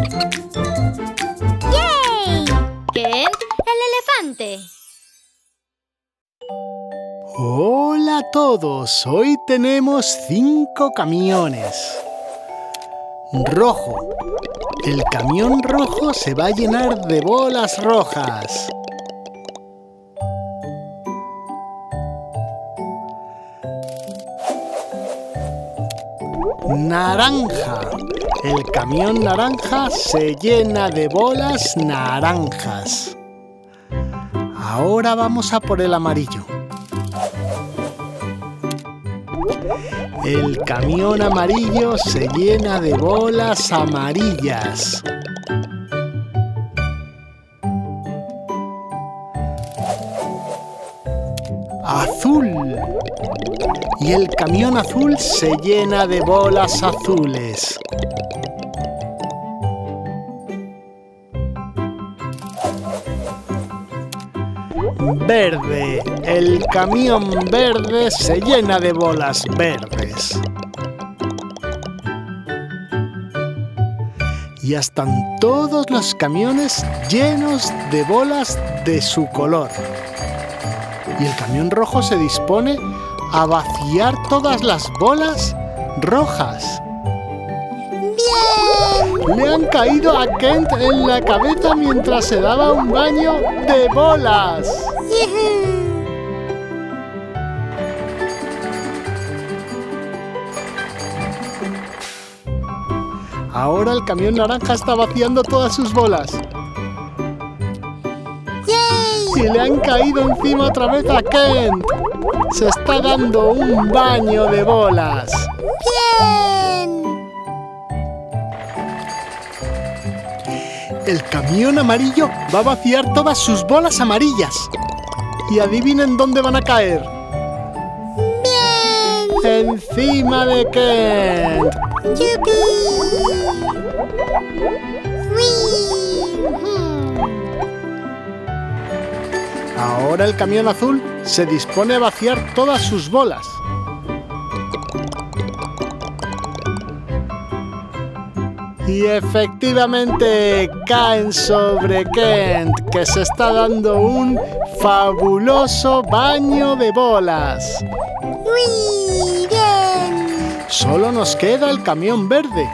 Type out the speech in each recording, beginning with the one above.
¡Yay! Kent, el elefante. Hola a todos, hoy tenemos 5 camiones. Rojo. El camión rojo se va a llenar de bolas rojas. Naranja. El camión naranja se llena de bolas naranjas. Ahora vamos a por el amarillo. El camión amarillo se llena de bolas amarillas. Azul. Y el camión azul se llena de bolas azules. Verde. El camión verde se llena de bolas verdes. Ya están todos los camiones llenos de bolas de su color. Y el camión rojo se dispone a vaciar todas las bolas rojas. ¡Bien! Le han caído a Kent en la cabeza mientras se daba un baño de bolas. Ahora el camión naranja está vaciando todas sus bolas. ¡Yay! Y le han caído encima otra vez a Kent. Se está dando un baño de bolas. ¡Bien! El camión amarillo va a vaciar todas sus bolas amarillas. Y adivinen dónde van a caer. ¡Bien! Encima de Kent. ¡Yupi! Ahora el camión azul se dispone a vaciar todas sus bolas. Y efectivamente caen sobre Kent, que se está dando un fabuloso baño de bolas. ¡Uy! ¡Bien! Solo nos queda el camión verde.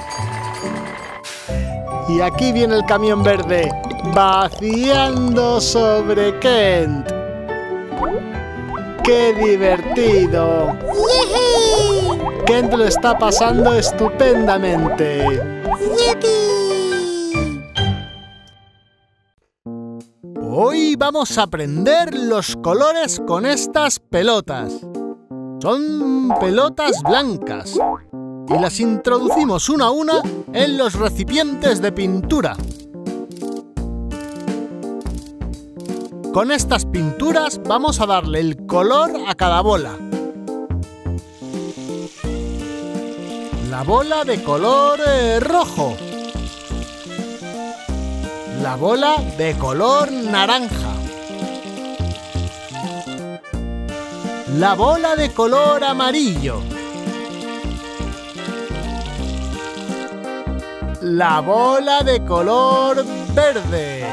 Y aquí viene el camión verde, vaciando sobre Kent. ¡Qué divertido! ¡Yay! Kent lo está pasando estupendamente. ¡Yupi! Hoy vamos a aprender los colores con estas pelotas. Son pelotas blancas y las introducimos una a una en los recipientes de pintura. Con estas pinturas vamos a darle el color a cada bola. La bola de color rojo. La bola de color naranja. La bola de color amarillo. La bola de color verde.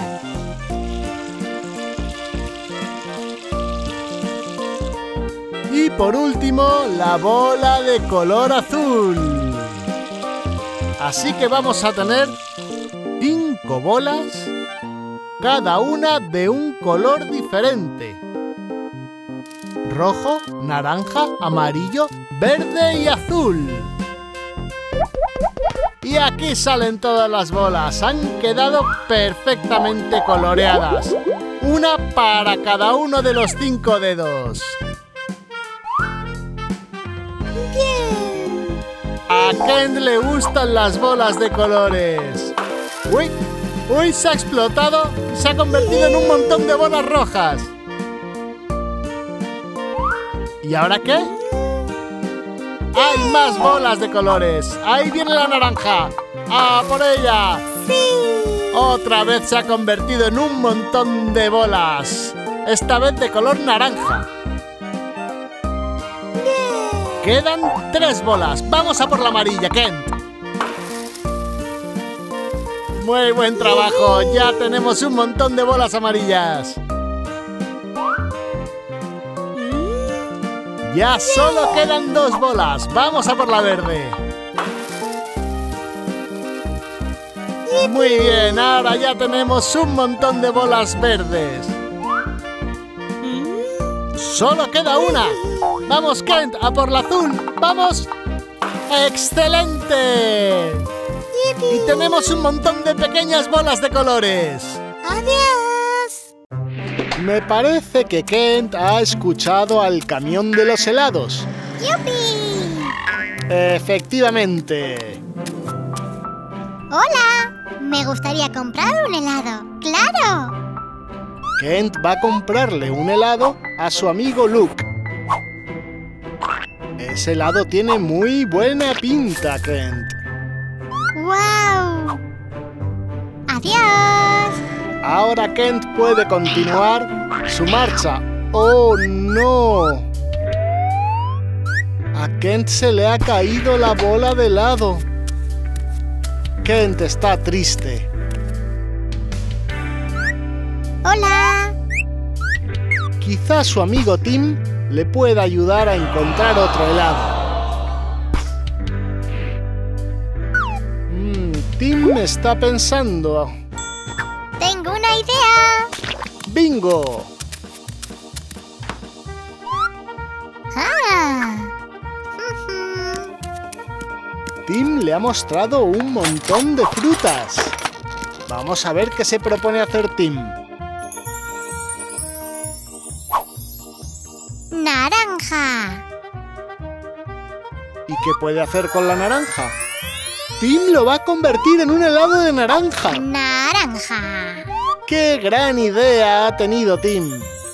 Y por último, la bola de color azul. Así que vamos a tener 5 bolas, cada una de un color diferente. Rojo, naranja, amarillo, verde y azul. Y aquí salen todas las bolas. Han quedado perfectamente coloreadas. Una para cada uno de los 5 dedos. ¡Bien! A Kent le gustan las bolas de colores. ¡Uy! ¡Uy! Se ha explotado y se ha convertido en un montón de bolas rojas. ¿Y ahora qué? ¡Hay más bolas de colores! ¡Ahí viene la naranja! ¡A por ella! ¡Sí! Otra vez se ha convertido en un montón de bolas. Esta vez de color naranja. ¡Bien! Quedan 3 bolas. Vamos a por la amarilla, Kent. Muy buen trabajo. Ya tenemos un montón de bolas amarillas. Ya solo quedan 2 bolas. Vamos a por la verde. Muy bien, ahora ya tenemos un montón de bolas verdes. Solo queda una. Vamos, Kent, a por la azul. ¡Vamos! ¡Excelente! Y tenemos un montón de pequeñas bolas de colores. ¡Adiós! Me parece que Kent ha escuchado al camión de los helados. ¡Yupi! Efectivamente. ¡Hola! Me gustaría comprar un helado. ¡Claro! Kent va a comprarle un helado a su amigo Luke. Ese helado tiene muy buena pinta, Kent. ¡Wow! ¡Adiós! Ahora Kent puede continuar su marcha. ¡Oh, no! A Kent se le ha caído la bola de helado. Kent está triste. ¡Hola! Quizá su amigo Tim le pueda ayudar a encontrar otro helado. Tim está pensando. ¡Tengo una idea! ¡Bingo! ¡Ah! Tim le ha mostrado un montón de frutas. Vamos a ver qué se propone hacer Tim. ¡Naranja! ¿Y qué puede hacer con la naranja? Tim lo va a convertir en un helado de naranja. ¡Naranja! ¡Qué gran idea ha tenido Tim!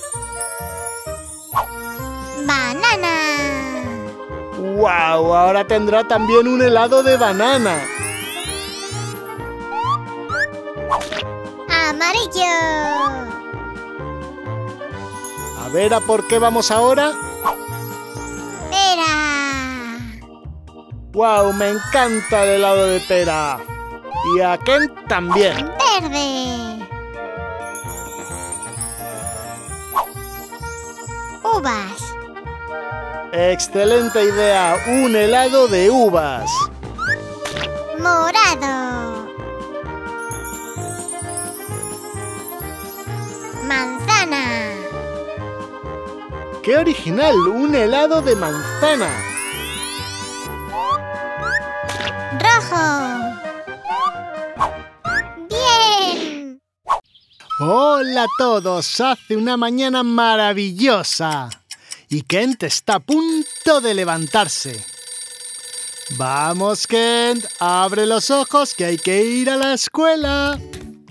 ¡Banana! ¡Wow! Ahora tendrá también un helado de banana. ¡Amarillo! A ver, ¿a por qué vamos ahora? ¡Pera! ¡Wow! Me encanta el helado de pera. Y a Kent también. ¡Verde! ¡Uvas! ¡Excelente idea! Un helado de uvas. ¡Morado! ¡Manzana! ¡Qué original! Un helado de manzana. ¡Rojo! ¡Bien! ¡Hola a todos! Hace una mañana maravillosa. Y Kent está a punto de levantarse. ¡Vamos, Kent! ¡Abre los ojos que hay que ir a la escuela!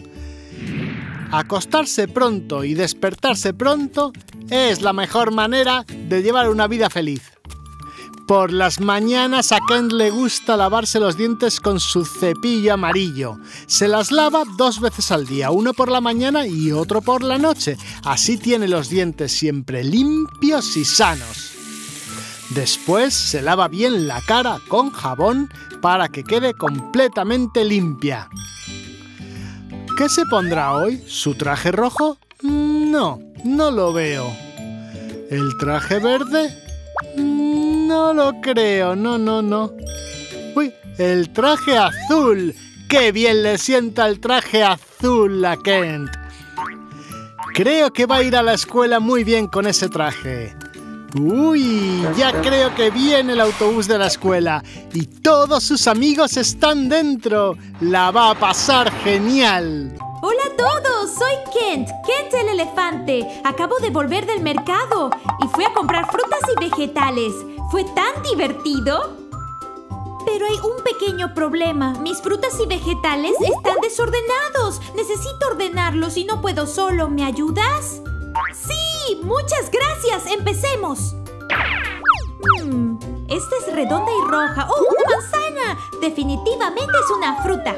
Acostarse pronto y despertarse pronto es la mejor manera de llevar una vida feliz. Por las mañanas a Kent le gusta lavarse los dientes con su cepillo amarillo. Se las lava 2 veces al día, uno por la mañana y otro por la noche. Así tiene los dientes siempre limpios y sanos. Después se lava bien la cara con jabón para que quede completamente limpia. ¿Qué se pondrá hoy? ¿Su traje rojo? No, no lo veo. ¿El traje verde? No lo creo, no. ¡Uy! ¡El traje azul! ¡Qué bien le sienta el traje azul a Kent! Creo que va a ir a la escuela muy bien con ese traje. ¡Uy! Ya creo que viene el autobús de la escuela y todos sus amigos están dentro. ¡La va a pasar genial! ¡Hola a todos! Soy Kent, Kent el elefante. Acabo de volver del mercado y fui a comprar frutas y vegetales. ¿Fue tan divertido? Pero hay un pequeño problema. Mis frutas y vegetales están desordenados. Necesito ordenarlos y no puedo solo. ¿Me ayudas? ¡Sí! ¡Muchas gracias! ¡Empecemos! Esta es redonda y roja. ¡Oh, una manzana! Definitivamente es una fruta.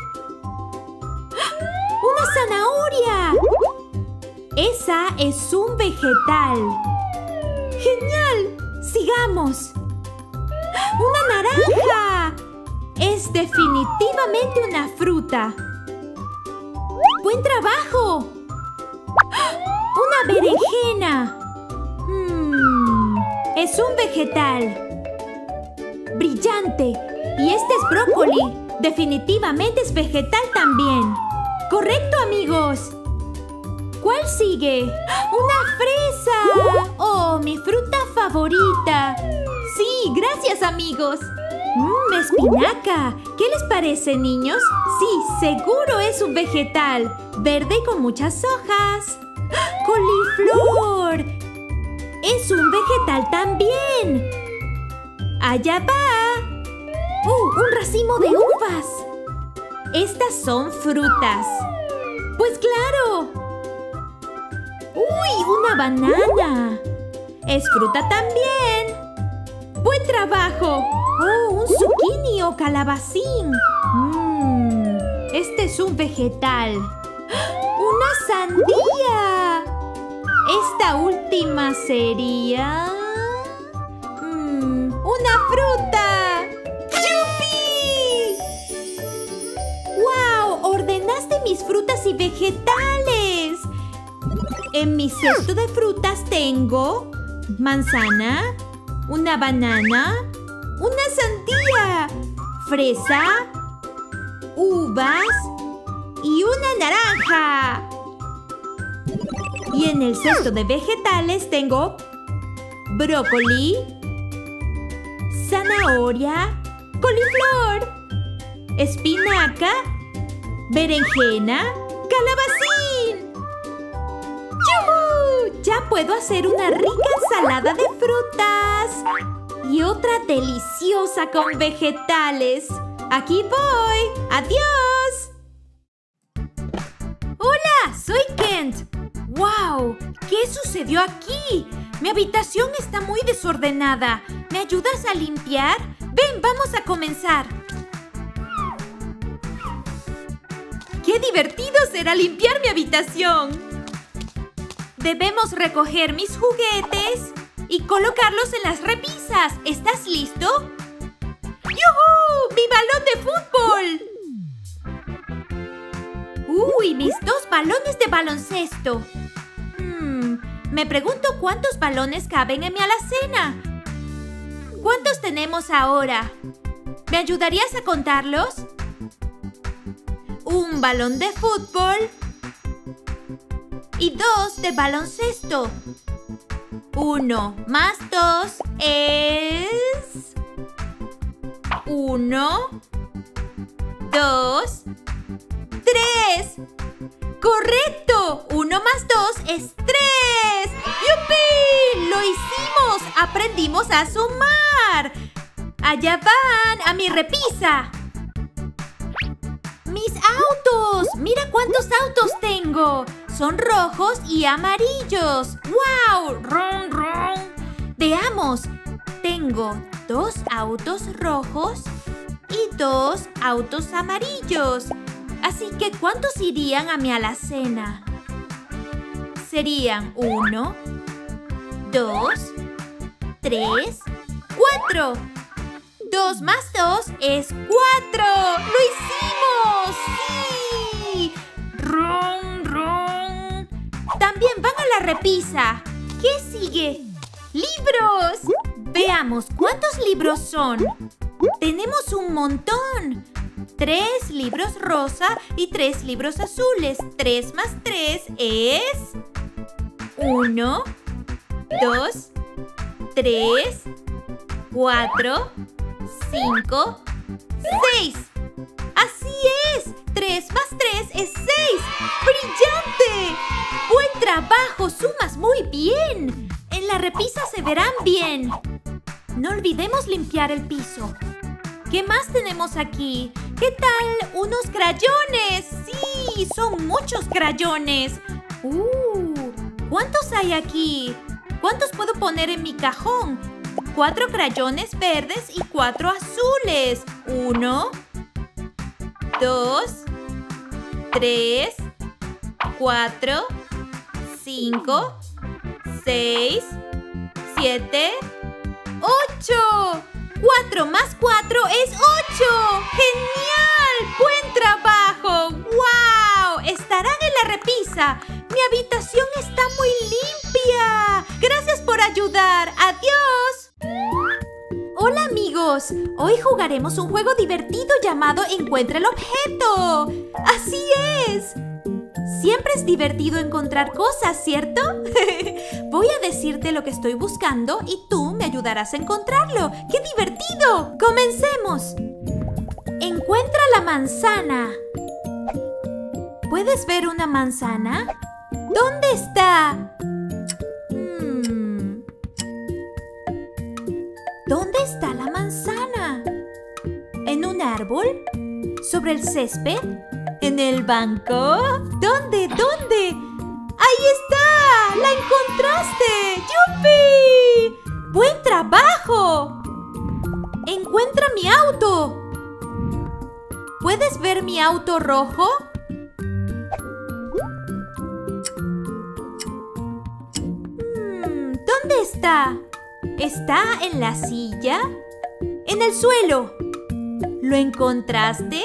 ¡Una zanahoria! Esa es un vegetal. ¡Genial! ¡Sigamos! ¡Una naranja! Es definitivamente una fruta. ¡Buen trabajo! ¡Una berenjena! Es un vegetal. ¡Brillante! Y este es brócoli. Definitivamente es vegetal también. ¡Correcto, amigos! ¿Cuál sigue? ¡Una fresa! ¡Oh, mi fruta favorita! Sí, gracias, amigos. Espinaca. ¿Qué les parece, niños? Sí, seguro es un vegetal. Verde y con muchas hojas. ¡Coliflor! ¡Es un vegetal también! ¡Allá va! ¡Un racimo de uvas! Estas son frutas. ¡Pues claro! ¡Uy, una banana! ¡Es fruta también! ¡Buen trabajo! ¡Oh, un zucchini o calabacín! Este es un vegetal. ¡Una sandía! Esta última sería... ¡una fruta! ¡Yupi! ¡Wow! ¡Ordenaste mis frutas y vegetales! En mi cesto de frutas tengo manzana, una banana, una sandía, fresa, uvas y una naranja. Y en el cesto de vegetales tengo brócoli, zanahoria, coliflor, espinaca, berenjena, calabacín. ¡Yujú! Ya puedo hacer una rica ensalada de frutas y otra deliciosa con vegetales. ¡Aquí voy! ¡Adiós! ¡Hola! ¡Soy Kent! ¡Wow! ¿Qué sucedió aquí? Mi habitación está muy desordenada. ¿Me ayudas a limpiar? Ven, vamos a comenzar. ¡Qué divertido será limpiar mi habitación! Debemos recoger mis juguetes y colocarlos en las repisas. ¿Estás listo? ¡Yujú! ¡Mi balón de fútbol! ¡Uy! Mis 2 balones de baloncesto. Me pregunto cuántos balones caben en mi alacena. ¿Cuántos tenemos ahora? ¿Me ayudarías a contarlos? Un balón de fútbol y 2 de baloncesto. 1 más 2 es... 1, 2, 3. ¡Correcto! 1 más 2 es 3. ¡Yupi! ¡Lo hicimos! ¡Aprendimos a sumar! ¡Allá van! ¡A mi repisa! ¡Mis autos! ¡Mira cuántos autos tengo! Son rojos y amarillos. ¡Wow! ¡Rum, rum! Veamos. Tengo 2 autos rojos y 2 autos amarillos. Así que, ¿cuántos irían a mi alacena? Serían 1, 2, 3, 4. 2 más 2 es 4. ¡Lo hicimos! ¡Sí! ¡Rum, rum! También van a la repisa. ¿Qué sigue? ¡Libros! Veamos cuántos libros son. Tenemos un montón. 3 libros rosa y 3 libros azules. 3 más 3 es... 1, 2, 3, 4, 5, 6. ¡Así es! 3 más 3 es 6. ¡Brillante! ¡Buen trabajo! ¡Sumas muy bien! En la repisa se verán bien. No olvidemos limpiar el piso. ¿Qué más tenemos aquí? ¿Qué tal unos crayones? ¡Sí! ¡Son muchos crayones! ¿Cuántos hay aquí? ¿Cuántos puedo poner en mi cajón? 4 crayones verdes y 4 azules. 1, 2, 3, 4, 5, 6, 7, 8. 4 más 4 es 8. ¡Genial! ¡Buen trabajo! ¡Wow! ¿Estarán sorpresa! ¡Mi habitación está muy limpia! ¡Gracias por ayudar! ¡Adiós! ¡Hola, amigos! Hoy jugaremos un juego divertido llamado Encuentra el objeto. ¡Así es! Siempre es divertido encontrar cosas, ¿cierto? Voy a decirte lo que estoy buscando y tú me ayudarás a encontrarlo. ¡Qué divertido! ¡Comencemos! Encuentra la manzana. ¿Puedes ver una manzana? ¿Dónde está? ¿Dónde está la manzana? ¿En un árbol? ¿Sobre el césped? ¿En el banco? ¿Dónde? ¿Dónde? ¡Ahí está! ¡La encontraste! ¡Yupi! ¡Buen trabajo! ¡Encuentra mi auto! ¿Puedes ver mi auto rojo? ¿Dónde está? ¿Está en la silla? ¿En el suelo? ¿Lo encontraste?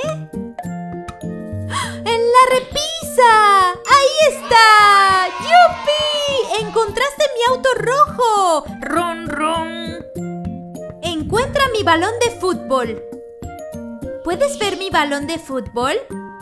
¡En la repisa! ¡Ahí está! ¡Yupi! ¡Encontraste mi auto rojo! ¡Ron, ron! Encuentra mi balón de fútbol. ¿Puedes ver mi balón de fútbol?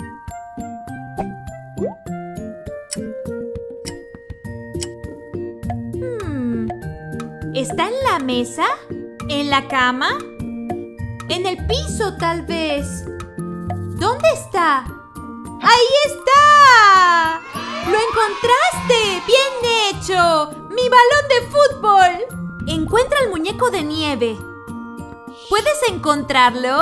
¿Está en la mesa? ¿En la cama? ¿En el piso, tal vez? ¿Dónde está? ¡Ahí está! ¡Lo encontraste! ¡Bien hecho! ¡Mi balón de fútbol! Encuentra el muñeco de nieve. ¿Puedes encontrarlo?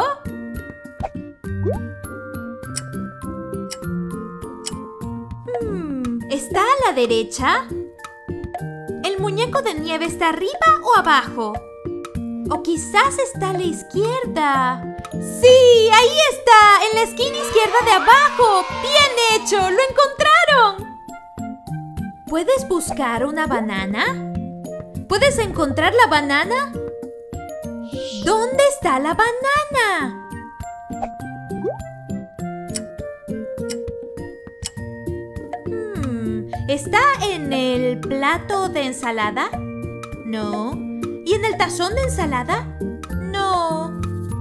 ¿Está a la derecha? ¿El muñeco de nieve está arriba o abajo? ¿O quizás está a la izquierda? ¡Sí! ¡Ahí está! ¡En la esquina izquierda de abajo! ¡Bien hecho! ¡Lo encontraron! ¿Puedes buscar una banana? ¿Puedes encontrar la banana? ¿Dónde está la banana? ¿Está en el plato de ensalada? No. ¿Y en el tazón de ensalada? No.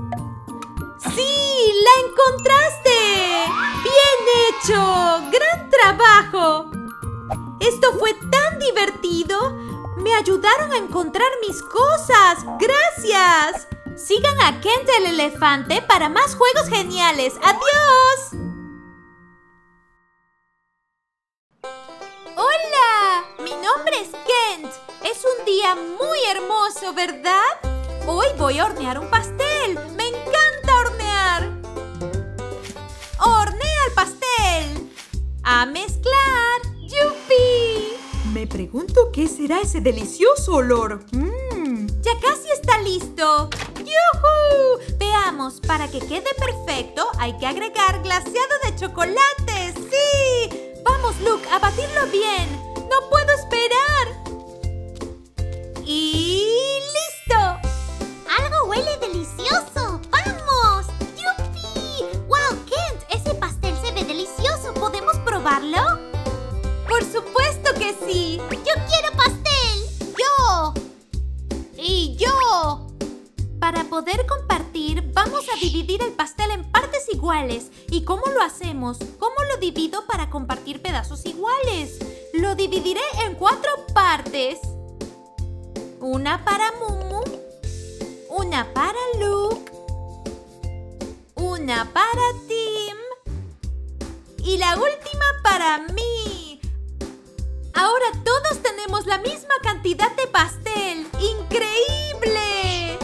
¡Sí! ¡La encontraste! ¡Bien hecho! ¡Gran trabajo! Esto fue tan divertido. Me ayudaron a encontrar mis cosas. ¡Gracias! Sigan a Kent el elefante para más juegos geniales. ¡Adiós! ¡Hola! Mi nombre es Kent. Es un día muy hermoso, ¿verdad? Hoy voy a hornear un pastel. ¡Me encanta hornear! ¡Hornea el pastel! ¡A mezclar! ¡Yupi! Me pregunto qué será ese delicioso olor. ¡Ya casi está listo! ¡Yujú! Veamos, para que quede perfecto hay que agregar glaseado de chocolate. ¡Sí! Vamos, Luke, a batirlo bien. ¡No puedo esperar! ¡Y listo! ¡Algo huele delicioso! ¡Vamos! ¡Yupi! ¡Wow, Kent! Ese pastel se ve delicioso. ¿Podemos probarlo? ¡Por supuesto que sí! ¡Yo quiero pastel! ¡Yo! ¡Y yo! Para poder compartir, vamos a dividir el pastel en partes iguales. ¿Y cómo lo hacemos? ¿Cómo lo divido para compartir pedazos iguales? Lo dividiré en 4 partes. Una para Mumu, una para Luke, una para Tim y la última para mí. Ahora todos tenemos la misma cantidad de pastel. ¡Increíble!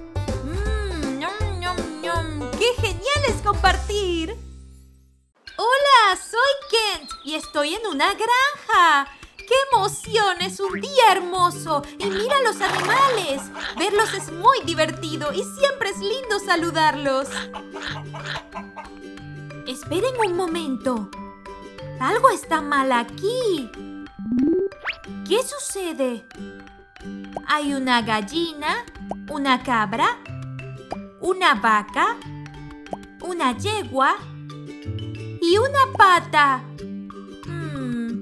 ¡Ñom, ñom, ñom! ¡Qué genial es compartir! ¡Hola! Soy Kent y estoy en una granja. ¡Qué emoción! Es un día hermoso. Y mira los animales. Verlos es muy divertido y siempre es lindo saludarlos. Esperen un momento. Algo está mal aquí. ¿Qué sucede? Hay una gallina, una cabra, una vaca, una yegua y una pata.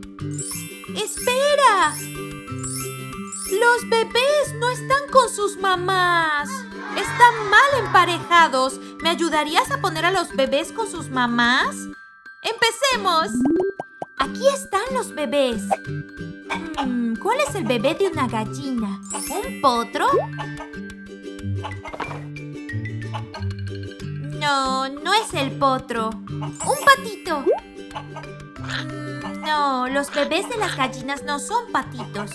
pareja. Los bebés no están con sus mamás. Están mal emparejados. ¿Me ayudarías a poner a los bebés con sus mamás? ¡Empecemos! Aquí están los bebés. ¿Cuál es el bebé de una gallina? ¿Un potro? No, no es el potro. ¿Un patito? No, los bebés de las gallinas no son patitos.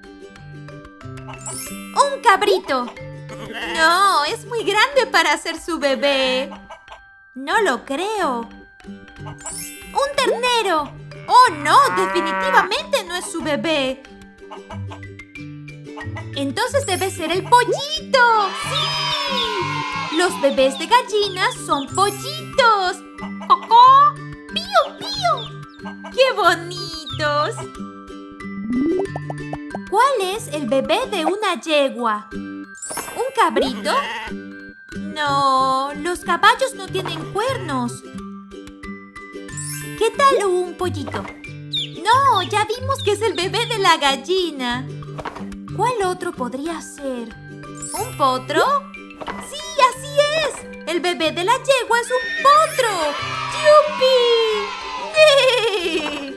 ¡Un cabrito! No, es muy grande para ser su bebé. No lo creo. ¡Un ternero! ¡Oh, no! Definitivamente no es su bebé. Entonces debe ser el pollito. ¡Sí! Los bebés de gallinas son pollitos. ¡Cocó! ¡Pío, pío! ¡Qué bonitos! ¿Cuál es el bebé de una yegua? ¿Un cabrito? No, los caballos no tienen cuernos. ¿Qué tal un pollito? No, ya vimos que es el bebé de la gallina. ¿Cuál otro podría ser? ¿Un potro? ¡Sí, así es! El bebé de la yegua es un potro. ¡Yupi!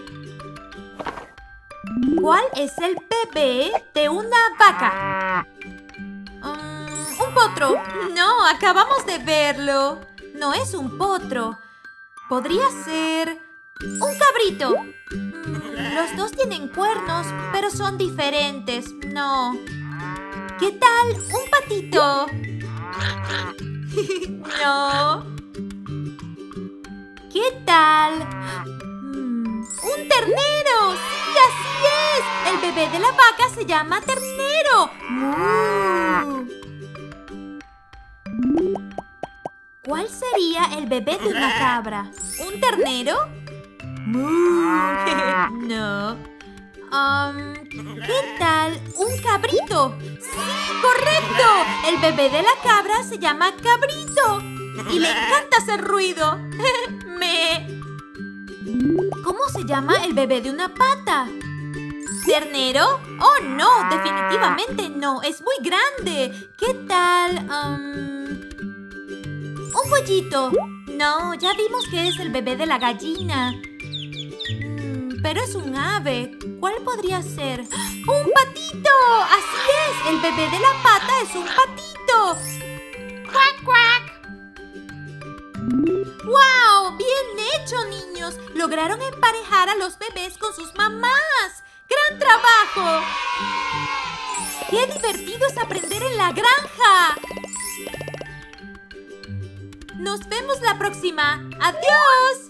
¿Cuál es el bebé de una vaca? ¿Un potro? No, acabamos de verlo. No es un potro. Podría ser un cabrito. Los dos tienen cuernos, pero son diferentes. No. ¿Qué tal un patito? No. ¿Qué tal un ternero? ¡Sí, así es! El bebé de la vaca se llama ternero. ¿Cuál sería el bebé de una cabra? ¿Un ternero? No. ¿Qué tal un cabrito? ¡Sí, correcto! El bebé de la cabra se llama cabrito. Y le encanta hacer ruido. ¿Cómo se llama el bebé de una pata? ¿Ternero? Oh, no, definitivamente no. Es muy grande. ¿Qué tal? Un pollito. No, ya vimos que es el bebé de la gallina. Pero es un ave. ¿Cuál podría ser? ¡Un patito! ¡Así es! El bebé de la pata es un patito. ¡Cuac, cuac! ¡Wow! ¡Bien hecho, niños! Lograron emparejar a los bebés con sus mamás. ¡Gran trabajo! ¡Qué divertido es aprender en la granja! ¡Nos vemos la próxima! ¡Adiós!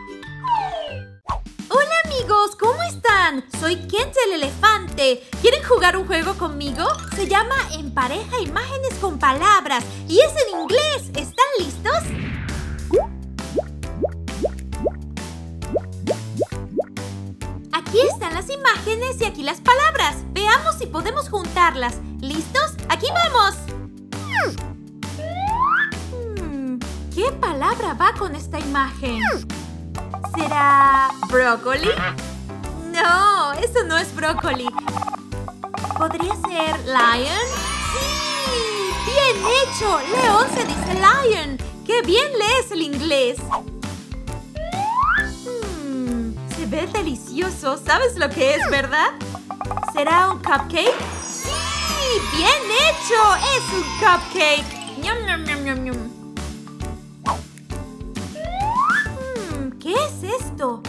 ¡Hola, amigos! ¿Cómo están? Soy Kent el elefante. ¿Quieren jugar un juego conmigo? Se llama Empareja imágenes con palabras y es en inglés. ¿Están listos? Aquí están las imágenes y aquí las palabras. Veamos si podemos juntarlas. ¿Listos? ¡Aquí vamos! ¿Qué palabra va con esta imagen? ¿Será brócoli? No, eso no es brócoli. ¿Podría ser lion? ¡Sí! ¡Bien hecho! León se dice lion. ¡Qué bien lees el inglés! Se ve delicioso. ¿Sabes lo que es, verdad? ¿Será un cupcake? ¡Sí! ¡Bien hecho! ¡Es un cupcake! ¡Ñam, ñam, ñam, ñam, ñam! ¿Qué es esto?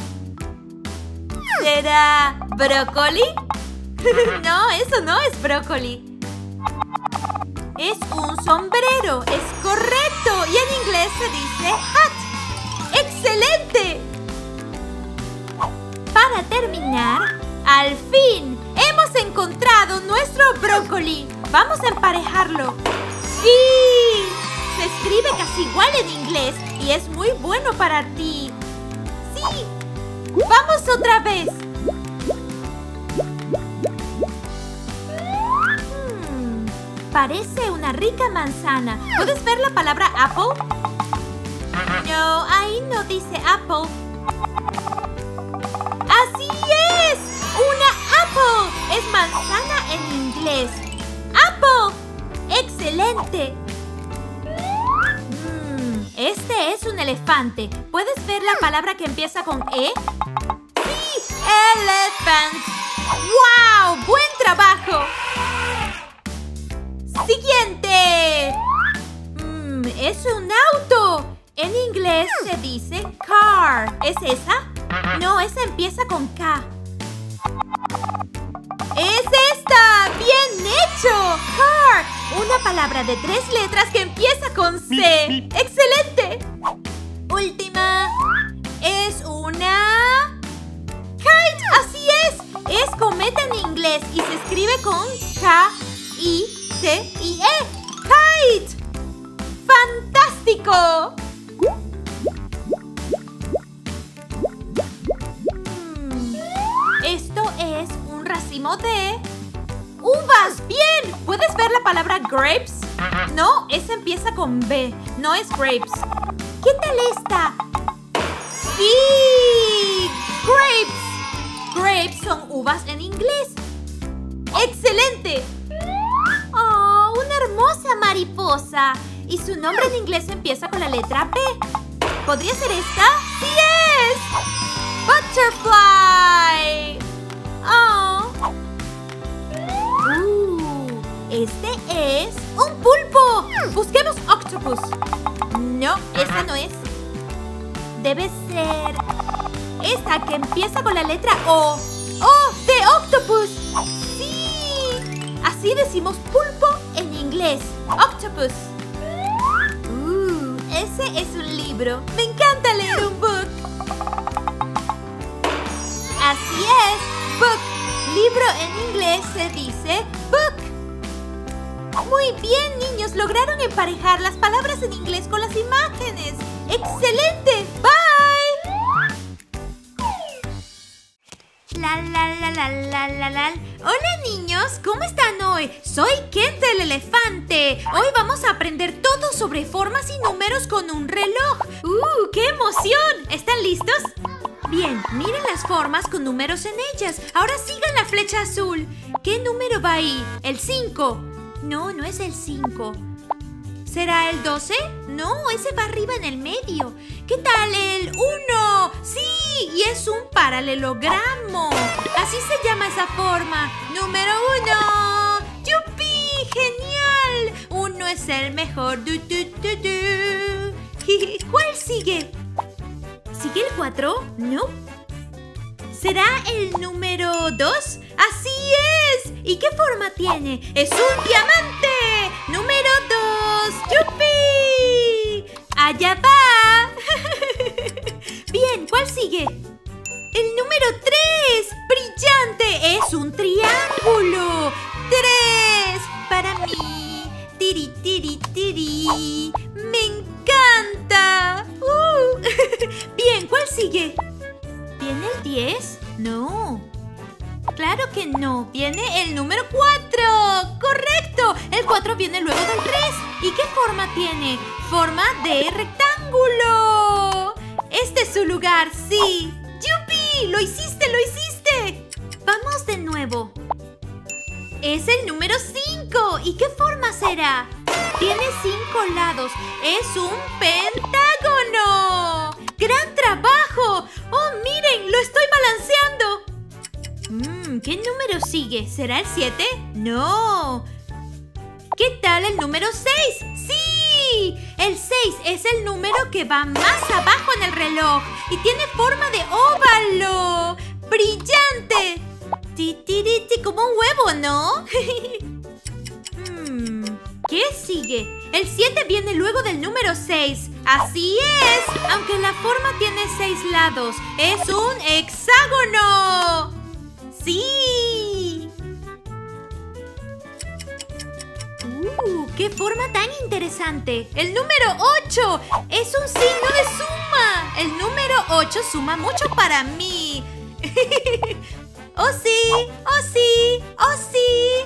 ¿Será brócoli? No, eso no es brócoli. Es un sombrero. Es correcto. Y en inglés se dice hat. ¡Excelente! Para terminar, al fin hemos encontrado nuestro brócoli. Vamos a emparejarlo. ¡Sí! Se escribe casi igual en inglés y es muy bueno para ti. ¡Sí! ¡Vamos otra vez! Parece una rica manzana. ¿Puedes ver la palabra apple? No, ahí no dice apple. ¡Así es! ¡Una apple! elefante. ¿Puedes ver la palabra que empieza con E? ¡Sí! Elephant. ¡Wow! ¡Buen trabajo! ¡Siguiente! ¡Es un auto! En inglés se dice car. ¿Es esa? No, esa empieza con K. ¡Es esta! ¡Bien hecho! Car. Una palabra de 3 letras que empieza con C. ¡Excelente! Última. Es una... kite. ¡Así es! Es cometa en inglés y se escribe con K-I-T-I-E. ¡Kite! ¡Fantástico! Esto es un racimo de uvas. ¡Bien! ¿Puedes ver la palabra grapes? No, esa empieza con B. No es grapes. ¿Qué tal esta? ¡Sí! ¡Grapes! Grapes son uvas en inglés. ¡Excelente! ¡Oh, una hermosa mariposa! Y su nombre en inglés empieza con la letra B. ¿Podría ser esta? ¡Sí es! ¡Butterfly! ¡Oh! Este es un pulpo. Busquemos octopus. No, esa no es. Debe ser esta que empieza con la letra O. ¡Oh! ¡De octopus! ¡Sí! Así decimos pulpo en inglés. Octopus. Ese es un libro. Me encanta leer un book. Así es. Book. Libro en inglés se dice book. Muy bien, niños. Lograron emparejar las palabras en inglés con las imágenes. ¡Excelente! ¡Bye! La. Hola, niños. ¿Cómo están hoy? Soy Kent el elefante. Hoy vamos a aprender todo sobre formas y números con un reloj. ¡Qué emoción! ¿Están listos? Bien, miren las formas con números en ellas. Ahora sigan la flecha azul. ¿Qué número va ahí? ¿El 5? No, no es el 5. ¿Será el 12? No, ese va arriba en el medio. ¿Qué tal el 1? ¡Sí! Y es un paralelogramo. Así se llama esa forma. ¡Número 1! ¡Yupi! ¡Genial! 1 es el mejor. ¿Cuál sigue? ¿Sigue el 4? No. ¿Será el número 2? ¡Así es! ¿Y qué forma tiene? ¡Es un diamante! ¡Número 2! ¡Yupi! ¡Allá va! Bien, ¿cuál sigue? ¡El número 3! ¡Brillante! ¡Es un triángulo! ¡3! Para mí. ¡Tiri, tiri, tiri! ¡Me encanta! Bien, ¿cuál sigue? ¿Viene el 10? No. Claro que no. Viene el número 4. ¡Correcto! El 4 viene luego del 3. ¿Y qué forma tiene? Forma de rectángulo. Este es su lugar, sí. ¡Yupi! ¡Lo hiciste, lo hiciste! Vamos de nuevo. Es el número 5. ¿Y qué forma será? Tiene 5 lados. Es un pentágono. ¡Gran trabajo! ¡Oh, miren! ¡Lo estoy balanceando! ¿Qué número sigue? ¿Será el 7? ¡No! ¿Qué tal el número 6? ¡Sí! El 6 es el número que va más abajo en el reloj y tiene forma de óvalo. ¡Brillante! Como un huevo, ¿no? ¿Qué sigue? El 7 viene luego del número 6. ¡Así es! Aunque la forma tiene 6 lados, es un hexágono. ¡Sí! ¡Qué forma tan interesante! ¡El número 8! ¡Es un signo de suma! El número 8 suma mucho para mí. ¡Oh, sí! ¡Oh, sí! ¡Oh, sí!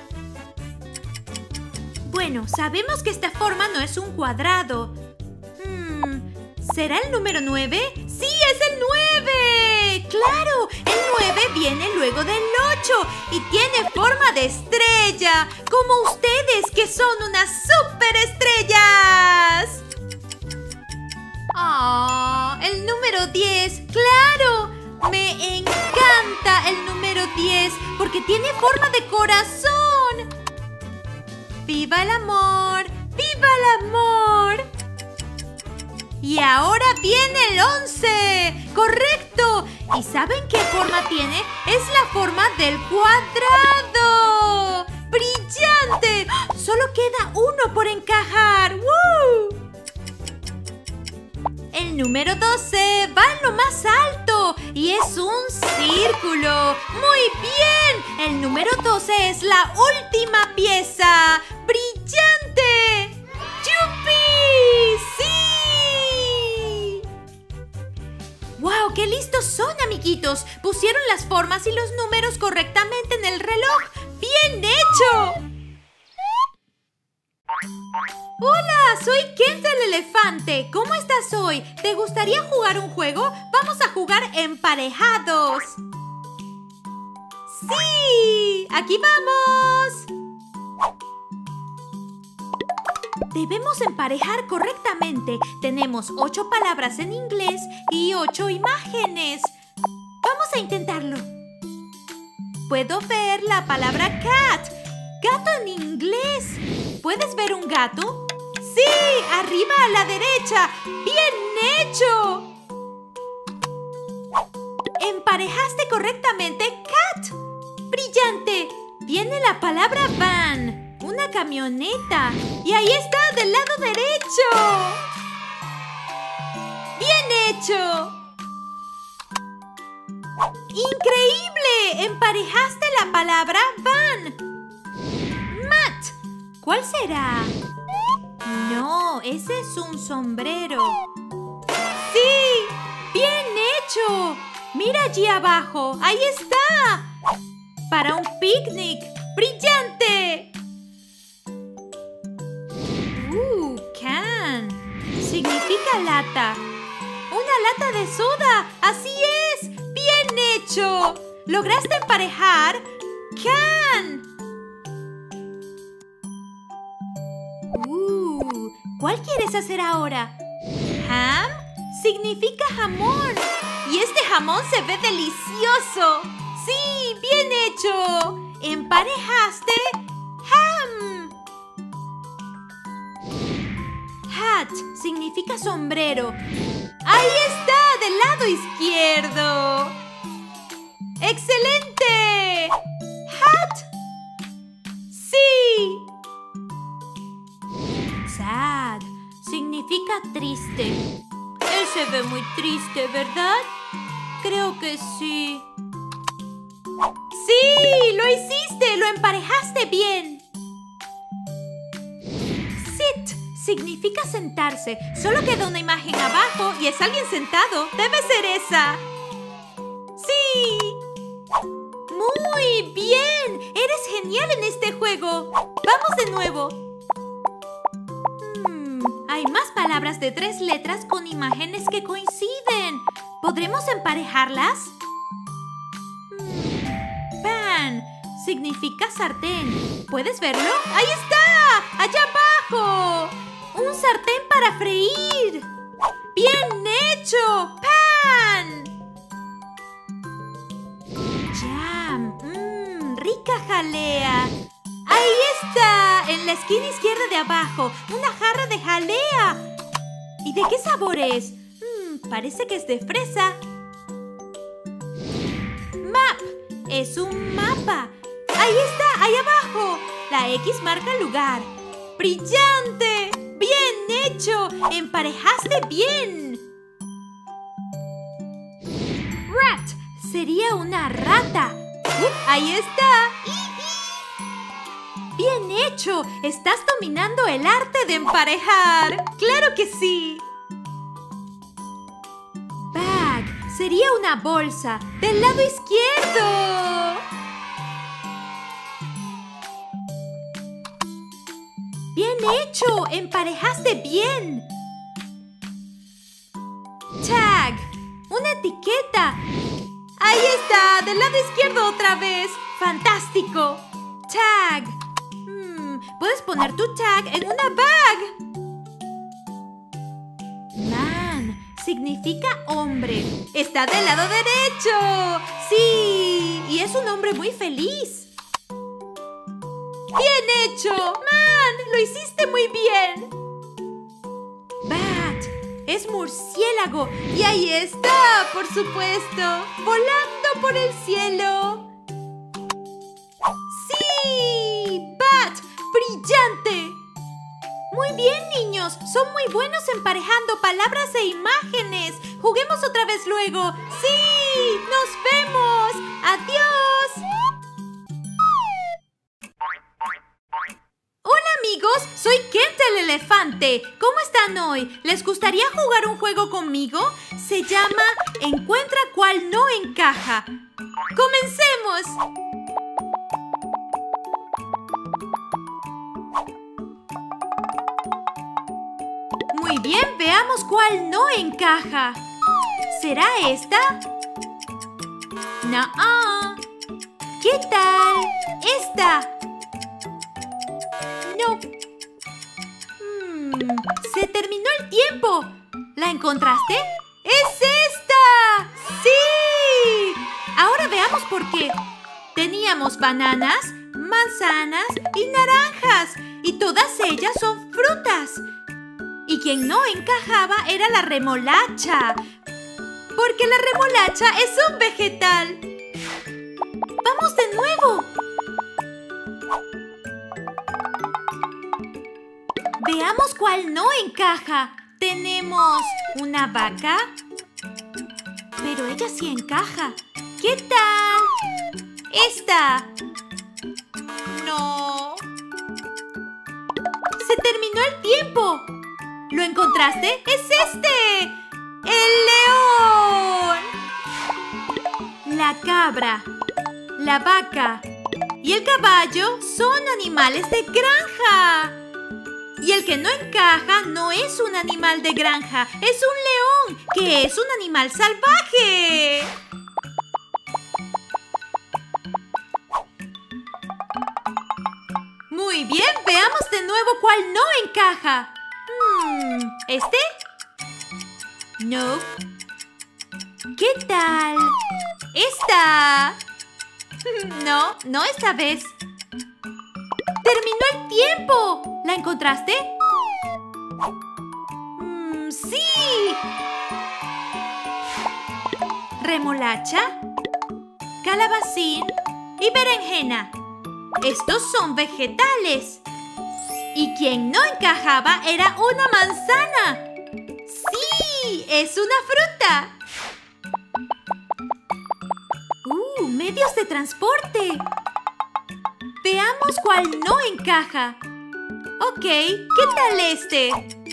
Bueno, sabemos que esta forma no es un cuadrado. ¿Será el número 9? ¡Sí, es el 9! ¡Claro! El 9 viene luego del 8 y tiene forma de estrella, como ustedes que son unas superestrellas. ¡Ah! ¡El número 10! ¡Claro! Me encanta el número 10 porque tiene forma de corazón. ¡Viva el amor! ¡Viva el amor! Y ahora viene el 11. ¡Correcto! ¿Y saben qué forma tiene? Es la forma del cuadrado. ¡Brillante! Solo queda uno por encajar. ¡Woo! El número 12 va en lo más alto y es un círculo. ¡Muy bien! El número 12 es la última pieza. ¡Brillante! ¡Yupi! ¡Sí! ¡Wow! ¡Qué listos son, amiguitos! Pusieron las formas y los números correctamente en el reloj. ¡Bien hecho! ¡Hola! Soy Kent el elefante. ¿Cómo estás hoy? ¿Te gustaría jugar un juego? Vamos a jugar emparejados. ¡Sí! ¡Aquí vamos! Debemos emparejar correctamente. Tenemos 8 palabras en inglés y 8 imágenes. Vamos a intentarlo. Puedo ver la palabra cat. Gato en inglés. ¿Puedes ver un gato? ¡Sí! ¡Arriba a la derecha! ¡Bien hecho! Emparejaste correctamente cat. ¡Brillante! Viene la palabra van. Una camioneta. Y ahí está, del lado derecho. ¡Bien hecho! ¡Increíble! Emparejaste la palabra van. Mat. ¿Cuál será? No, ese es un sombrero. ¡Sí! ¡Bien hecho! Mira allí abajo. ¡Ahí está! Para un picnic. ¡Brillante! Can. Significa lata. ¡Una lata de soda! ¡Así es! ¡Bien hecho! ¿Lograste emparejar? ¡Can! ¿Cuál quieres hacer ahora? ¿Ham? Significa jamón. Y este jamón se ve delicioso. ¡Sí! ¡Bien hecho! ¡Emparejaste ham! Hat significa sombrero. ¡Ahí está! ¡Del lado izquierdo! ¡Excelente! ¡Hat! ¡Sí! Sad significa triste. Él se ve muy triste, ¿verdad? Creo que sí. ¡Sí! ¡Lo hiciste! ¡Lo emparejaste bien! Sit significa sentarse. Solo queda una imagen abajo y es alguien sentado. Debe ser esa. ¡Sí! ¡Muy bien! ¡Eres genial en este juego! ¡Vamos de nuevo! Hay más palabras de 3 letras con imágenes que coinciden. ¿Podremos emparejarlas? Pan significa sartén. ¿Puedes verlo? ¡Ahí está! ¡Allá abajo! ¡Un sartén para freír! ¡Bien hecho! ¡Pan! Jam. ¡Rica jalea! ¡Ahí está! En la esquina izquierda de abajo. ¡Una jarra de jalea! ¿Y de qué sabor es? Parece que es de fresa. Map. Es un mapa. ¡Ahí está! ¡Ahí abajo! La X marca el lugar. ¡Brillante! ¡Bien hecho! ¡Emparejaste bien! Rat. Sería una rata. ¡Ahí está! ¡Bien hecho! ¡Estás dominando el arte de emparejar! ¡Claro que sí! Bag. Sería una bolsa. ¡Del lado izquierdo! ¡Bien hecho! ¡Emparejaste bien! Tag. Una etiqueta. ¡Ahí está! ¡Del lado izquierdo otra vez! ¡Fantástico! Tag. Puedes poner tu tag en una bag. Man. significa hombre. ¡Está del lado derecho! ¡Sí! Y es un hombre muy feliz. ¡Bien hecho! ¡Man! ¡Lo hiciste muy bien! Bat es murciélago. Y ahí está, por supuesto, volando por el cielo. ¡Sí! ¡Bat! ¡Brillante! Muy bien, niños. Son muy buenos emparejando palabras e imágenes. Juguemos otra vez luego. ¡Sí! ¡Nos vemos! ¡Adiós! Hola, amigos. Soy Kent el elefante. ¿Cómo están hoy? ¿Les gustaría jugar un juego conmigo? Se llama Encuentra cuál no encaja. ¡Comencemos! Muy bien, veamos cuál no encaja. ¿Será esta? No. ¿Qué tal? Esta. No. Se terminó el tiempo. ¿La encontraste? ¡Es esta! ¡Sí! Ahora veamos por qué. Teníamos bananas, manzanas y naranjas. Y todas ellas son frutas. Y quien no encajaba era la remolacha. Porque la remolacha es un vegetal. ¡Vamos de nuevo! Veamos cuál no encaja. Tenemos una vaca. Pero ella sí encaja. ¿Qué tal? Esta. No. Se terminó el tiempo. ¿Lo encontraste? ¡Es este! ¡El león! La cabra, la vaca y el caballo son animales de granja. Y el que no encaja no es un animal de granja, es un león, que es un animal salvaje. Muy bien, veamos de nuevo cuál no encaja. ¿Este? No. ¿Qué tal? ¡Esta! No, no esta vez. ¡Terminó el tiempo! ¿La encontraste? ¡Sí! Remolacha, calabacín y berenjena. Estos son vegetales. Y quien no encajaba era una manzana. ¡Sí! ¡Es una fruta! ¡Medios de transporte! Veamos cuál no encaja. Ok, ¿qué tal este?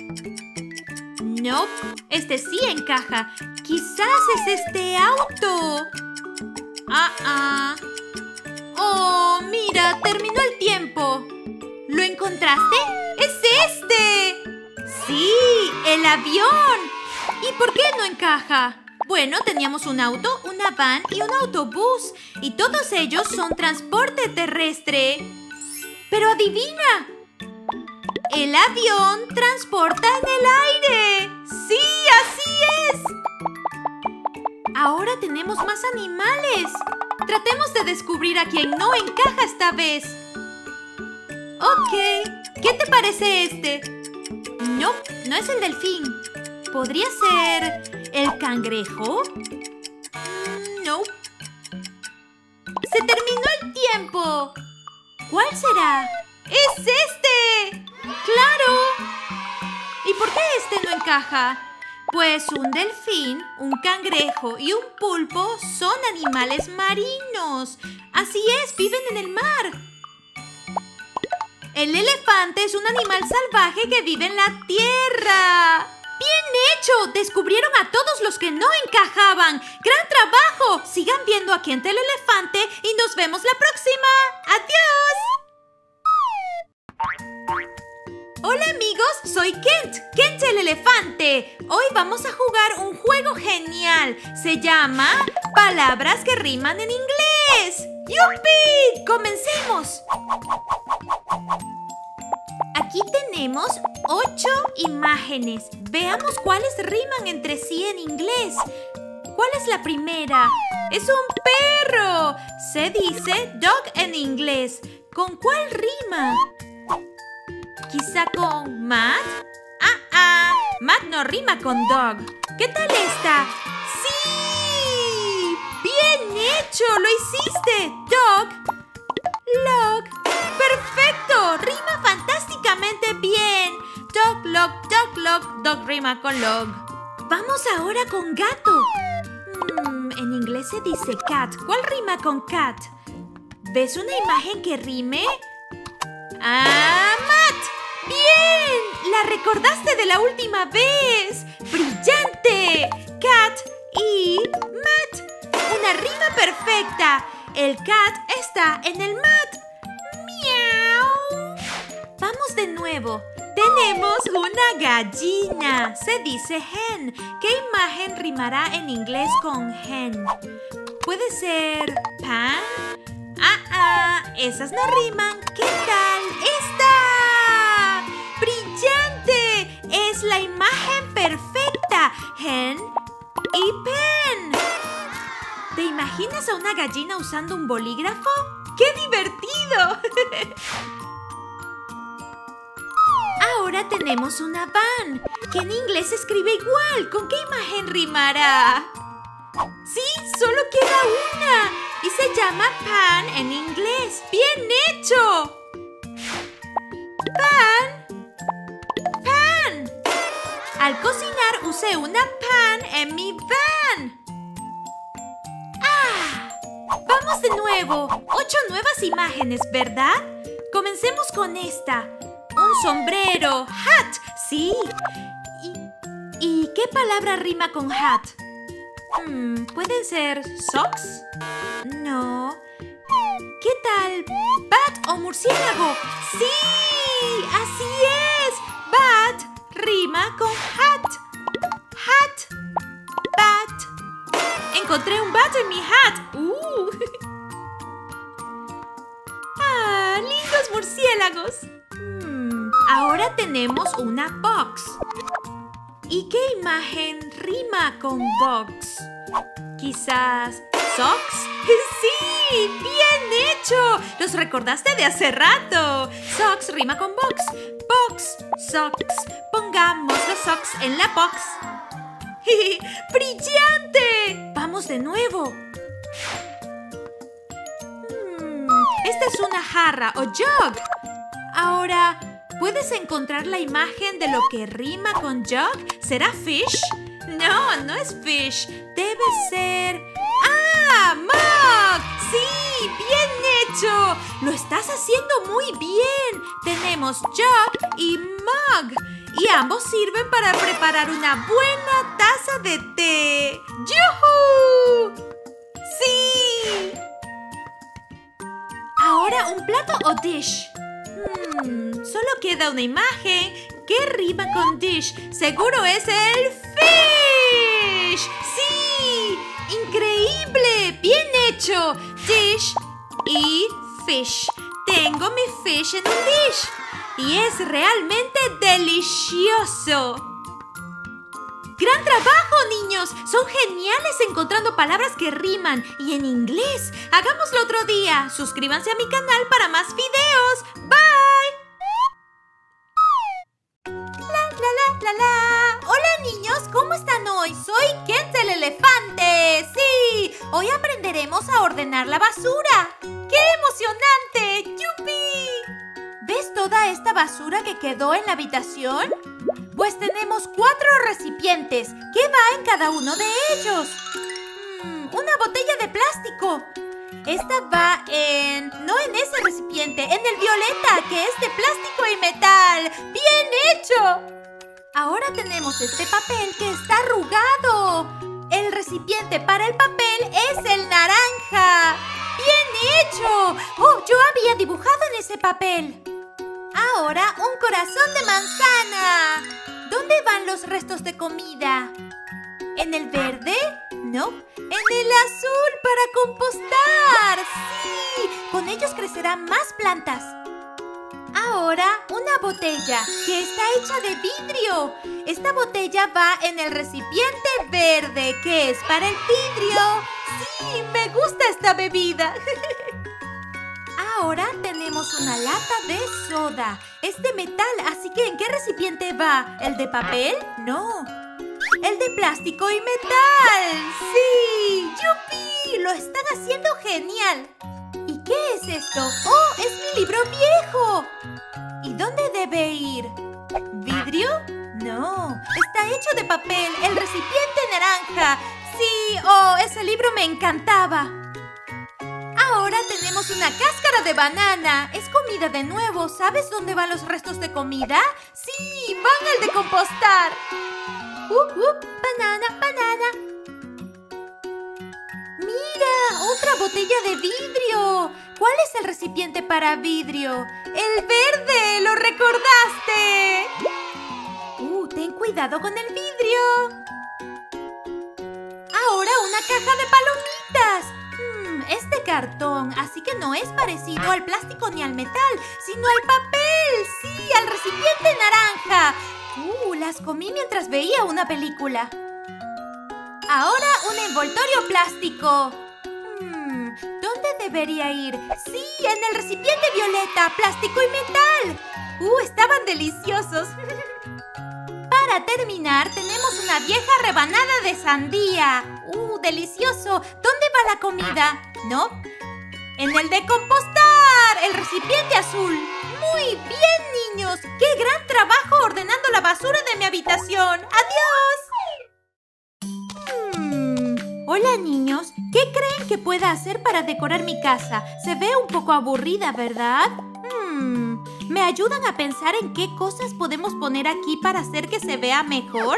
No, este sí encaja. Quizás es este auto. ¡Oh, mira! Terminó el tiempo. ¿Lo encontraste? ¡Es este! ¡Sí! ¡El avión! ¿Y por qué no encaja? Bueno, teníamos un auto, una van y un autobús. Y todos ellos son transporte terrestre. ¡Pero adivina! ¡El avión transporta en el aire! ¡Sí, así es! Ahora tenemos más animales. Tratemos de descubrir a quien no encaja esta vez. Ok, ¿qué te parece este? No, no es el delfín. ¿Podría ser el cangrejo? No. ¡Se terminó el tiempo! ¿Cuál será? ¡Es este! ¡Claro! ¿Y por qué este no encaja? Pues un delfín, un cangrejo y un pulpo son animales marinos. Así es, viven en el mar. El elefante es un animal salvaje que vive en la tierra. ¡Bien hecho! Descubrieron a todos los que no encajaban. ¡Gran trabajo! Sigan viendo a Kent el elefante y nos vemos la próxima. ¡Adiós! Hola amigos, soy Kent el elefante. Hoy vamos a jugar un juego genial. Se llama Palabras que riman en inglés. ¡Yupi! ¡Comencemos! Aquí tenemos 8 imágenes. Veamos cuáles riman entre sí en inglés. ¿Cuál es la primera? ¡Es un perro! Se dice dog en inglés. ¿Con cuál rima? ¿Quizá con Matt? Matt no rima con dog. ¿Qué tal esta? ¡Sí! ¡Bien hecho! ¡Lo hiciste! Dog. Log. ¡Perfecto! Rima fantásticamente bien. Dog, log, dog rima con log. Vamos ahora con gato. En inglés se dice cat. ¿Cuál rima con cat? ¿Ves una imagen que rime? ¡Matt! ¡Bien! ¡La recordaste de la última vez! ¡Brillante! Cat y Matt. Una rima perfecta. El cat está en el mat. ¡Miau! Vamos de nuevo. Tenemos una gallina. Se dice hen. ¿Qué imagen rimará en inglés con hen? ¿Puede ser pan? Esas no riman. ¿Qué tal esta? ¡Brillante! Es la imagen perfecta. Hen y pen. ¿Te imaginas a una gallina usando un bolígrafo? ¡Qué divertido! Ahora tenemos una van, que en inglés se escribe igual. ¿Con qué imagen rimará? Sí, solo queda una. Y se llama pan en inglés. ¡Bien hecho! Pan. Pan. Al cocinar usé una pan en mi van. Vamos de nuevo. 8 nuevas imágenes, ¿verdad? Comencemos con esta. Un sombrero. Hat. Sí. ¿Y qué palabra rima con hat? ¿Pueden ser socks? No. ¿Qué tal bat o murciélago? ¡Sí! ¡Así es! Bat rima con hat. Hat. Bat. Encontré un bat en mi hat. ¡Lindos murciélagos! Ahora tenemos una box. ¿Y qué imagen rima con box? ¿Quizás socks? ¡Sí! ¡Bien hecho! ¡Los recordaste de hace rato! Socks rima con box. Box, socks. Pongamos los socks en la box. ¡Brillante! ¡Vamos de nuevo! Esta es una jarra o jug. Ahora, ¿puedes encontrar la imagen de lo que rima con jug? ¿Será fish? No, no es fish. Debe ser... ¡mug! ¡Sí! ¡Bien hecho! Lo estás haciendo muy bien. Tenemos jug y mug. Y ambos sirven para preparar una buena taza de té. ¡Yujú! ¡Sí! Ahora un plato o dish. Solo queda una imagen. ¿Qué rima con dish? Seguro es el fish. ¡Sí! ¡Increíble! ¡Bien hecho! Dish y fish. Tengo mi fish en un dish. Y es realmente delicioso. ¡Gran trabajo, niños! Son geniales encontrando palabras que riman y en inglés. Hagámoslo otro día. Suscríbanse a mi canal para más videos. Bye. Hola, niños. ¿Cómo están hoy? Soy Kent el elefante. ¡Sí! Hoy aprenderemos a ordenar la basura. ¡Qué emocionante! ¡Yupi! ¿Ves toda esta basura que quedó en la habitación? Pues tenemos 4 recipientes. ¿Qué va en cada uno de ellos? Una botella de plástico. Esta va no en ese recipiente, en el violeta, que es de plástico y metal. ¡Bien hecho! Ahora tenemos este papel que está arrugado. El recipiente para el papel es el naranja. ¡Bien hecho! ¡Oh, yo había dibujado en ese papel! Ahora un corazón de manzana. ¿Dónde van los restos de comida? ¿En el verde? No. ¡En el azul para compostar! ¡Sí! Con ellos crecerán más plantas. Ahora ahora una botella que está hecha de vidrio. Esta botella va en el recipiente verde que es para el vidrio. ¡Sí! ¡Me gusta esta bebida! Ahora tenemos una lata de soda. Es de metal, así que ¿en qué recipiente va? ¿El de papel? No. ¡El de plástico y metal! ¡Sí! ¡Yupi! ¡Lo están haciendo genial! ¿Y qué es esto? ¡Oh! ¡Es mi libro viejo! ¿Y dónde debe ir? ¿Vidrio? No. Está hecho de papel. ¡El recipiente naranja! ¡Sí! ¡Oh! Ese libro me encantaba. Ahora tenemos una cáscara de banana. Es comida de nuevo. ¿Sabes dónde van los restos de comida? ¡Sí! ¡Van al de compostar! ¡Banana, banana! ¡Mira! ¡Otra botella de vidrio! ¿Cuál es el recipiente para vidrio? ¡El verde! ¡Lo recordaste! Ten cuidado con el vidrio. Ahora una caja de palomitas. Es de cartón, así que no es parecido al plástico ni al metal, sino al papel. ¡Sí! ¡Al recipiente naranja! Las comí mientras veía una película. Ahora un envoltorio plástico. ¿Dónde debería ir? ¡Sí! ¡En el recipiente violeta! ¡Plástico y metal! ¡Estaban deliciosos! Para terminar, tenemos una vieja rebanada de sandía. ¡Delicioso! ¿Dónde va la comida? ¿No? ¡En el de compostar! ¡El recipiente azul! ¡Muy bien, niños! ¡Qué gran trabajo ordenando la basura de mi habitación! ¡Adiós! Hola, niños. ¿Qué creen que pueda hacer para decorar mi casa? Se ve un poco aburrida, ¿verdad? ¿Me ayudan a pensar en qué cosas podemos poner aquí para hacer que se vea mejor?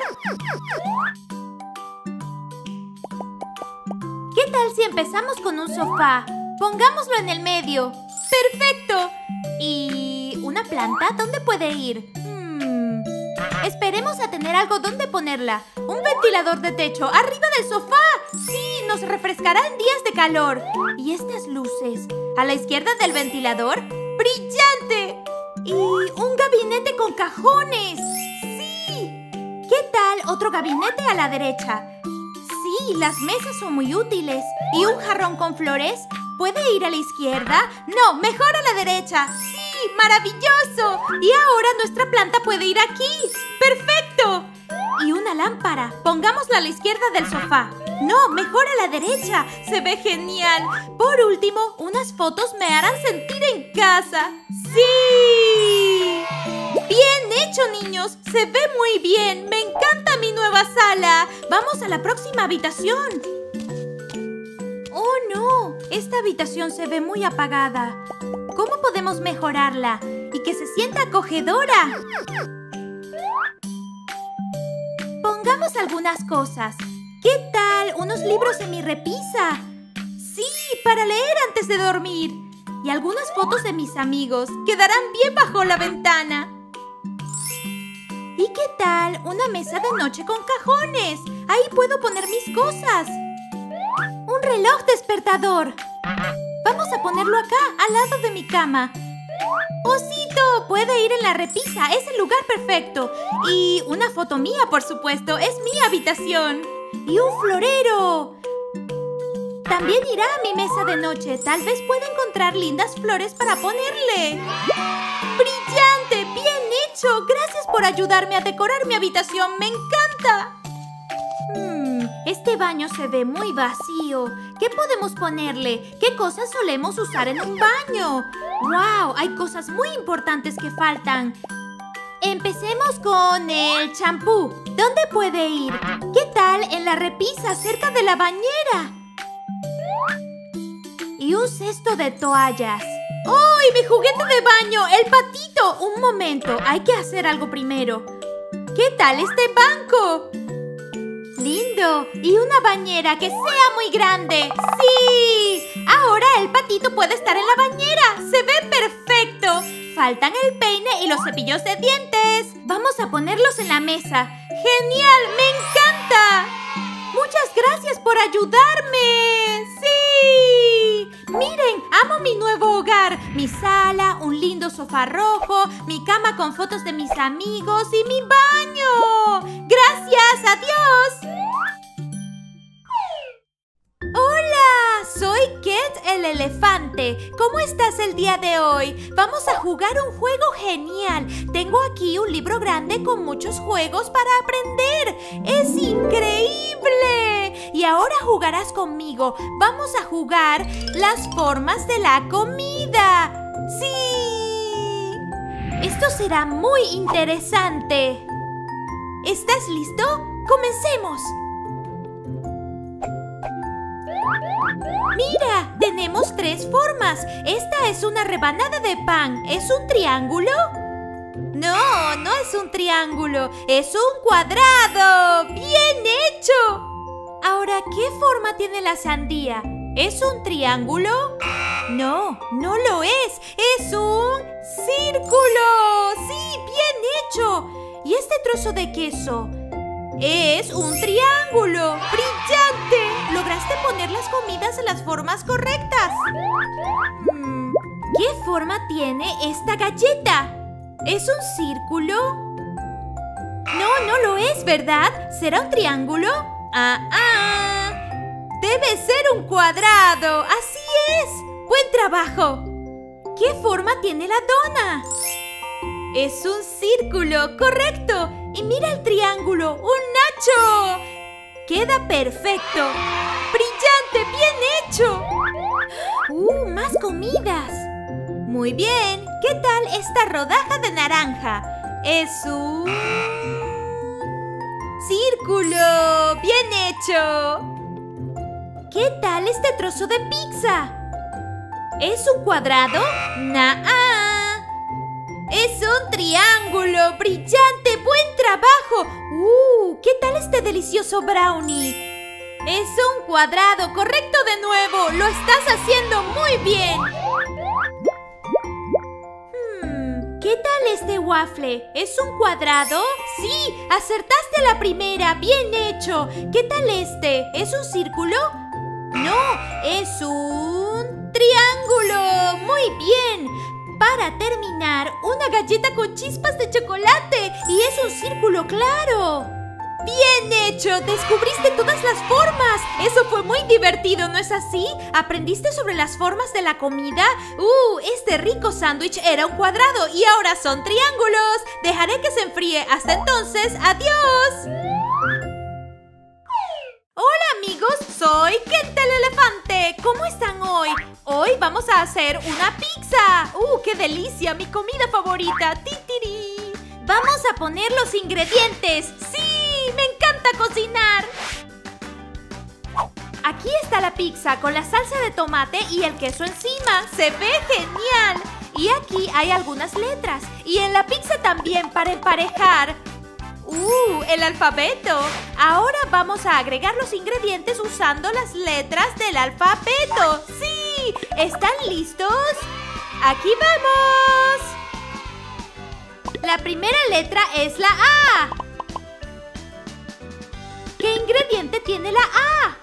¿Qué tal si empezamos con un sofá? Pongámoslo en el medio. ¡Perfecto! ¿Y una planta? ¿Dónde puede ir? Esperemos a tener algo donde ponerla. Un ventilador de techo arriba del sofá. ¡Sí! Nos refrescará en días de calor. ¿Y estas luces? ¿A la izquierda del ventilador? ¡Brillante! ¡Y un gabinete con cajones! ¡Sí! ¿Qué tal otro gabinete a la derecha? Sí, las mesas son muy útiles. ¿Y un jarrón con flores? ¿Puede ir a la izquierda? No, mejor a la derecha. ¡Sí! ¡Maravilloso! Y ahora nuestra planta puede ir aquí. ¡Perfecto! Y una lámpara. Pongámosla a la izquierda del sofá. No, mejor a la derecha. Se ve genial. Por último, unas fotos me harán sentir en casa. ¡Sí! ¡Bien hecho, niños! ¡Se ve muy bien! ¡Me encanta mi nueva sala! ¡Vamos a la próxima habitación! ¡Oh, no! Esta habitación se ve muy apagada. ¿Cómo podemos mejorarla? Y que se sienta acogedora. Pongamos algunas cosas. ¿Qué tal unos libros en mi repisa? ¡Sí! Para leer antes de dormir. Y algunas fotos de mis amigos. Quedarán bien bajo la ventana. ¿Y qué tal una mesa de noche con cajones? Ahí puedo poner mis cosas. Un reloj despertador. Vamos a ponerlo acá, al lado de mi cama. ¡Osito! Puede ir en la repisa. Es el lugar perfecto. Y una foto mía, por supuesto. Es mi habitación. ¡Y un florero! También irá a mi mesa de noche. Tal vez pueda encontrar lindas flores para ponerle. ¡Brillante! ¡Bien hecho! Gracias por ayudarme a decorar mi habitación. ¡Me encanta! Este baño se ve muy vacío. ¿Qué podemos ponerle? ¿Qué cosas solemos usar en un baño? ¡Wow! Hay cosas muy importantes que faltan. Empecemos con el champú. ¿Dónde puede ir? ¿Qué tal en la repisa cerca de la bañera? Y un cesto de toallas. ¡Oh! ¡Y mi juguete de baño! ¡El patito! Un momento, hay que hacer algo primero. ¿Qué tal este banco? ¡Lindo! Y una bañera que sea muy grande. ¡Sí! Ahora el patito puede estar en la bañera. ¡Se ve perfecto! Faltan el peine y los cepillos de dientes. Vamos a ponerlos en la mesa. ¡Genial! ¡Me encanta! ¡Muchas gracias por ayudarme! ¡Sí! Miren, amo mi nuevo hogar. mi sala, un lindo sofá rojo, mi cama con fotos de mis amigos y mi baño. ¡Gracias! ¡Adiós! ¡Hola! Soy Kent el elefante. ¿Cómo estás el día de hoy? Vamos a jugar un juego genial. Tengo aquí un libro grande con muchos juegos para aprender. ¡Es increíble! Y ahora jugarás conmigo. Vamos a jugar las formas de la comida. ¡Sí! Esto será muy interesante. ¿Estás listo? ¡Comencemos! ¡Mira! Tenemos 3 formas. Esta es una rebanada de pan. ¿Es un triángulo? No, no es un triángulo. Es un cuadrado. ¡Bien hecho! Ahora, ¿qué forma tiene la sandía? ¿Es un triángulo? No, no lo es. ¡Es un círculo! ¡Sí, bien hecho! ¿Y este trozo de queso? ¡Es un triángulo! ¡Brillante! ¡Lograste poner las comidas en las formas correctas! ¿Qué forma tiene esta galleta? ¿Es un círculo? No, no lo es, ¿verdad? ¿Será un triángulo? ¡Debe ser un cuadrado! ¡Así es! ¡Buen trabajo! ¿Qué forma tiene la dona? ¡Es un círculo! ¡Correcto! ¡Y mira el triángulo! ¡Un nacho! ¡Queda perfecto! ¡Brillante! ¡Bien hecho! ¡Más comidas! Muy bien. ¿Qué tal esta rodaja de naranja? Es un círculo. ¡Bien hecho! ¿Qué tal este trozo de pizza? ¿Es un cuadrado? ¡Es un triángulo! ¡Brillante! ¡Buen trabajo! ¿Qué tal este delicioso brownie? ¡Es un cuadrado! ¡Correcto de nuevo! ¡Lo estás haciendo muy bien! ¿Qué tal este waffle? ¿Es un cuadrado? ¡Sí! ¡Acertaste a la primera! ¡Bien hecho! ¿Qué tal este? ¿Es un círculo? ¡No! ¡Es un triángulo! ¡Muy bien! Para terminar, una galleta con chispas de chocolate. ¡Y es un círculo claro! ¡Bien hecho! ¡Descubriste todas las formas! Eso fue muy divertido, ¿no es así? ¿Aprendiste sobre las formas de la comida? Este rico sándwich era un cuadrado y ahora son triángulos. Dejaré que se enfríe. Hasta entonces, ¡adiós! Hola amigos, soy Kent el elefante. ¿Cómo están hoy? Hoy vamos a hacer una pizza. ¡Qué delicia! Mi comida favorita. ¡Titiri! Vamos a poner los ingredientes. ¡Sí! ¡Me encanta cocinar! Aquí está la pizza con la salsa de tomate y el queso encima. ¡Se ve genial! Y aquí hay algunas letras. Y en la pizza también para emparejar. ¡El alfabeto! Ahora vamos a agregar los ingredientes usando las letras del alfabeto. ¡Sí! ¿Están listos? ¡Aquí vamos! La primera letra es la A. ¿Qué ingrediente tiene la A?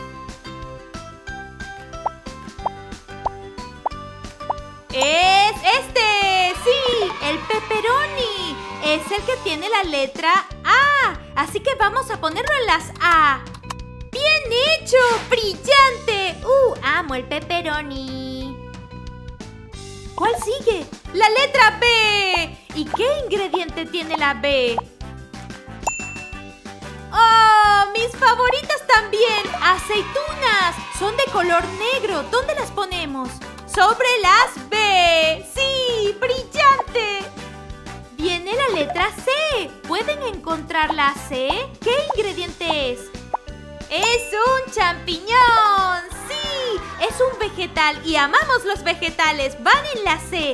¡Es este! ¡Sí! ¡El pepperoni! Es el que tiene la letra A. Así que vamos a ponerlo en las A. ¡Bien hecho! ¡Brillante! Amo el pepperoni. ¿Cuál sigue? ¡La letra B! ¿Y qué ingrediente tiene la B? ¡Oh! ¡Mis favoritas también! ¡Aceitunas! Son de color negro. ¿Dónde las ponemos? ¡Sobre las B! ¡Sí! ¡Brillante! Viene la letra C. ¿Pueden encontrar la C? ¿Qué ingrediente es? ¡Es un champiñón! ¡Sí! Es un vegetal y amamos los vegetales. Van en la C.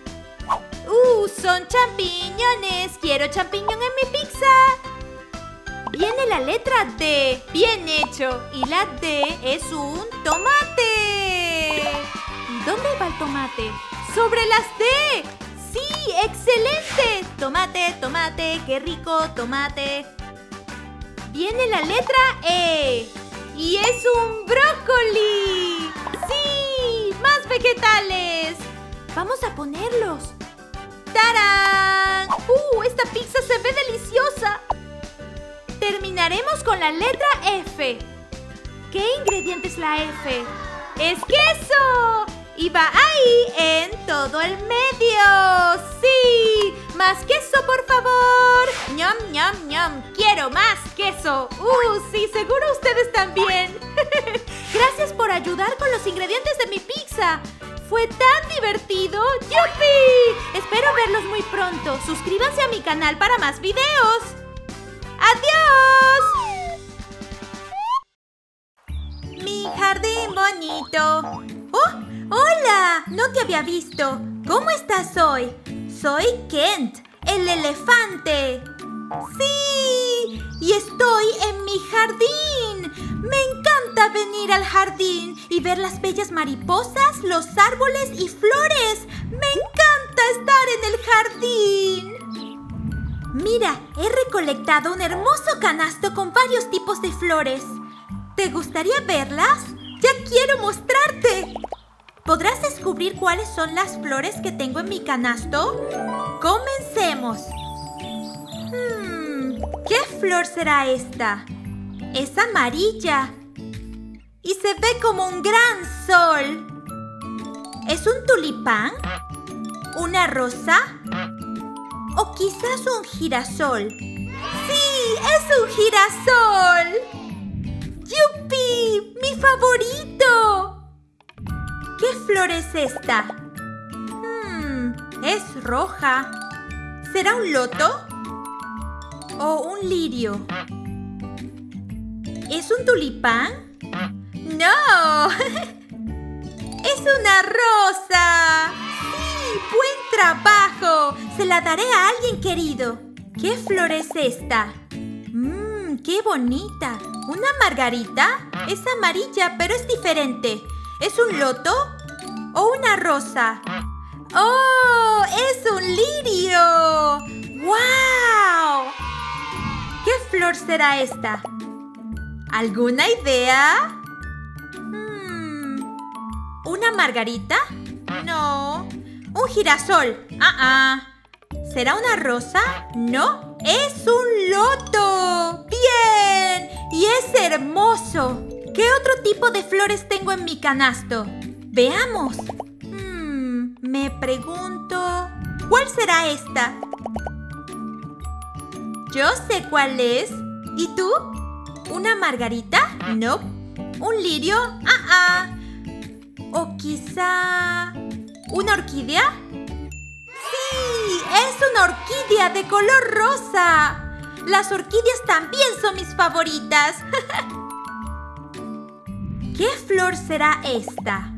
Son champiñones. Quiero champiñón en mi pizza. Viene la letra D. Bien hecho. Y la D es un tomate. ¿Y dónde va el tomate? ¡Sobre las D! ¡Sí! ¡Excelente! Tomate, tomate, qué rico, tomate. Viene la letra E. ¡Y es un brócoli! ¡Sí! ¡Más vegetales! Vamos a ponerlos. ¡Tarán! ¡Esta pizza se ve deliciosa! Terminaremos con la letra F. ¿Qué ingrediente es la F? ¡Es queso! Y va ahí, en todo el medio. ¡Sí! ¡Más queso, por favor! ¡Ñam, ñam, ñam! ¡Quiero más queso! Sí, seguro ustedes también. Gracias por ayudar con los ingredientes de mi pizza. ¡Fue tan divertido! ¡Yupi! Espero verlos muy pronto. Suscríbanse a mi canal para más videos. ¡Adiós! Mi jardín bonito. ¡Oh! ¡Hola! No te había visto. ¿Cómo estás hoy? Soy Kent, el elefante. ¡Sí! Y estoy en mi jardín. Me encanta venir al jardín y ver las bellas mariposas, los árboles y flores. ¡Me encanta estar en el jardín! Mira, he recolectado un hermoso canasto con varios tipos de flores. ¿Te gustaría verlas? ¡Ya quiero mostrarte! ¿Podrás descubrir cuáles son las flores que tengo en mi canasto? ¡Comencemos! ¿Qué flor será esta? Es amarilla y se ve como un gran sol. ¿Es un tulipán? ¿Una rosa? ¿O quizás un girasol? ¡Sí! ¡Es un girasol! ¡Yupi! ¡Mi favorito! ¿Qué flor es esta? Es roja. ¿Será un loto? ¿O un lirio? ¿Es un tulipán? ¡No! ¡Es una rosa! ¡Sí! ¡Buen trabajo! Se la daré a alguien querido. ¿Qué flor es esta? ¡Qué bonita! ¿Una margarita? Es amarilla, pero es diferente. ¿Es un loto? ¿O una rosa? ¡Oh! ¡Es un lirio! ¡Wow! ¿Qué flor será esta? ¿Alguna idea? ¿Una margarita? No. ¿Un girasol? ¿Será una rosa? No. ¡Es un loto! ¡Bien! ¡Y es hermoso! ¿Qué otro tipo de flores tengo en mi canasto? Veamos. Me pregunto... ¿Cuál será esta? Yo sé cuál es. ¿Y tú? ¿Una margarita? No. ¿Un lirio? ¿O quizá... ¿una orquídea? ¡Sí! ¡Es una orquídea de color rosa! Las orquídeas también son mis favoritas. ¿Qué flor será esta?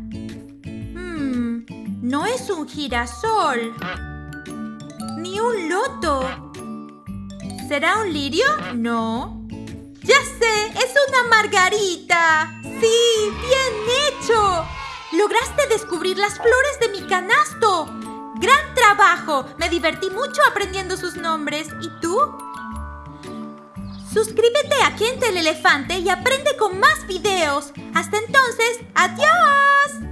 No es un girasol. Ni un loto. ¿Será un lirio? No. ¡Ya sé! ¡Es una margarita! ¡Sí! ¡Bien hecho! ¡Lograste descubrir las flores de mi canasto! ¡Gran trabajo! Me divertí mucho aprendiendo sus nombres. ¿Y tú? Suscríbete a Kent el Elefante y aprende con más videos. Hasta entonces, ¡adiós!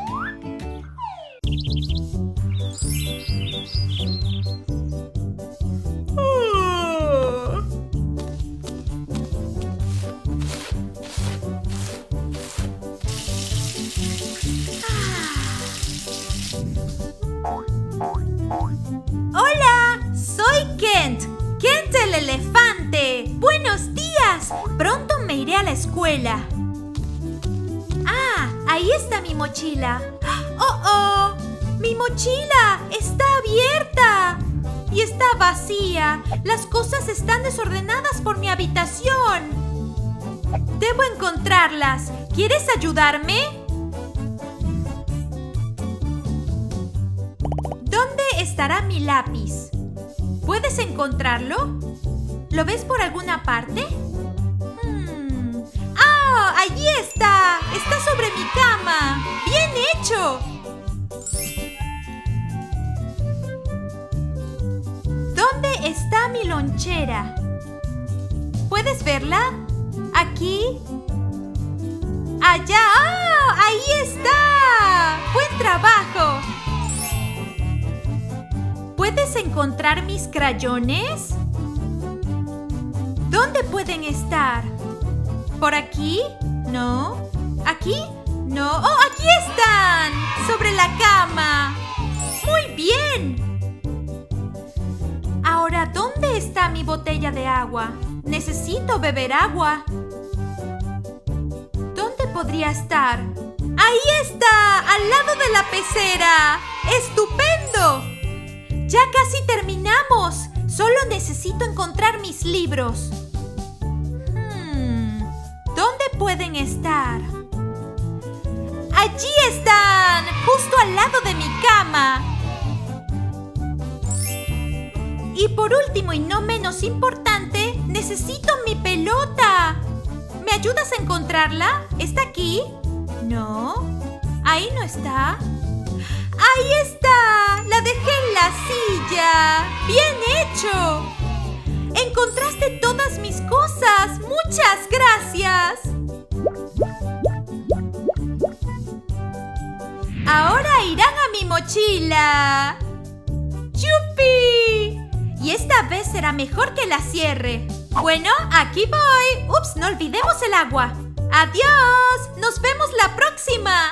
¡Hola! Soy Kent. Kent el Elefante. ¡Buenos días! Pronto me iré a la escuela. Ahí está mi mochila. ¡Oh! ¡Mi mochila está abierta! Y está vacía. Las cosas están desordenadas por mi habitación. Debo encontrarlas. ¿Quieres ayudarme? ¿Dónde estará mi lápiz? ¿Puedes encontrarlo? ¿Lo ves por alguna parte? ¡Ah! ¡Allí está! ¡Está sobre mi cama! ¡Bien hecho! ¿Dónde está mi lonchera? ¿Puedes verla? ¿Aquí? ¡Allá! ¡Ah! ¡Ahí está! ¡Buen trabajo! encontrar mis crayones? ¿Dónde pueden estar? ¿Por aquí? No. ¿Aquí? No. ¡Oh, aquí están! ¡Sobre la cama! ¡Muy bien! Ahora, ¿dónde está mi botella de agua? Necesito beber agua. ¿Dónde podría estar? ¡Ahí está! ¡Al lado de la pecera! ¡Estupendo! ¡Ya casi terminamos! Solo necesito encontrar mis libros. ¿Dónde pueden estar? ¡Allí están! ¡Justo al lado de mi cama! Y por último y no menos importante, necesito mi pelota. ¿Me ayudas a encontrarla? ¿Está aquí? No. Ahí no está. ¡Ahí está! ¡La dejé en la silla! ¡Bien hecho! ¡Encontraste todas mis cosas! ¡Muchas gracias! Ahora irán a mi mochila. ¡Yupi! Y esta vez será mejor que la cierre. Bueno, aquí voy. ¡Ups! No olvidemos el agua. ¡Adiós! ¡Nos vemos la próxima!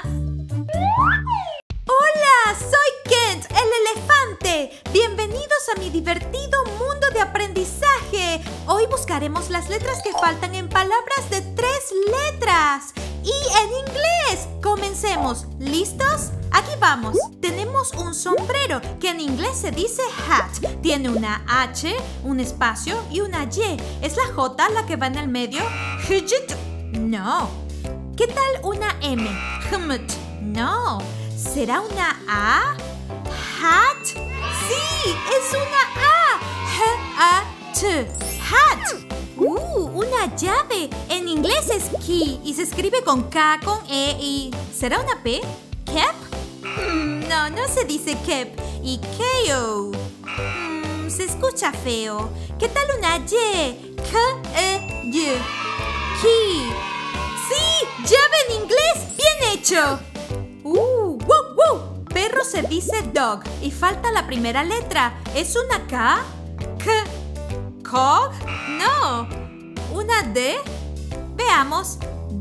¡Hola! Soy Kent, el elefante. Bienvenidos a mi divertido mundo de aprendizaje. Hoy buscaremos las letras que faltan en palabras de 3 letras. Y en inglés. Comencemos. ¿Listos? Aquí vamos. Tenemos un sombrero que en inglés se dice hat. Tiene una H, un espacio y una Y. ¿Es la J la que va en el medio? No. ¿Qué tal una M? No. ¿Será una A? ¿Hat? ¡Sí! ¡Es una A! H-A-T. ¡Hat! ¡Una llave! En inglés es key y se escribe con K, con E y... ¿Será una P? ¿Kep? No, no se dice kep. Y KO. Se escucha feo. ¿Qué tal una Y? K-E-Y. Key. ¡Sí! ¡Llave en inglés! ¡Bien hecho! ¡Wow, wow! Perro se dice dog y falta la primera letra. ¿Es una K? K. ¿Cog? No. ¿Una D? Veamos.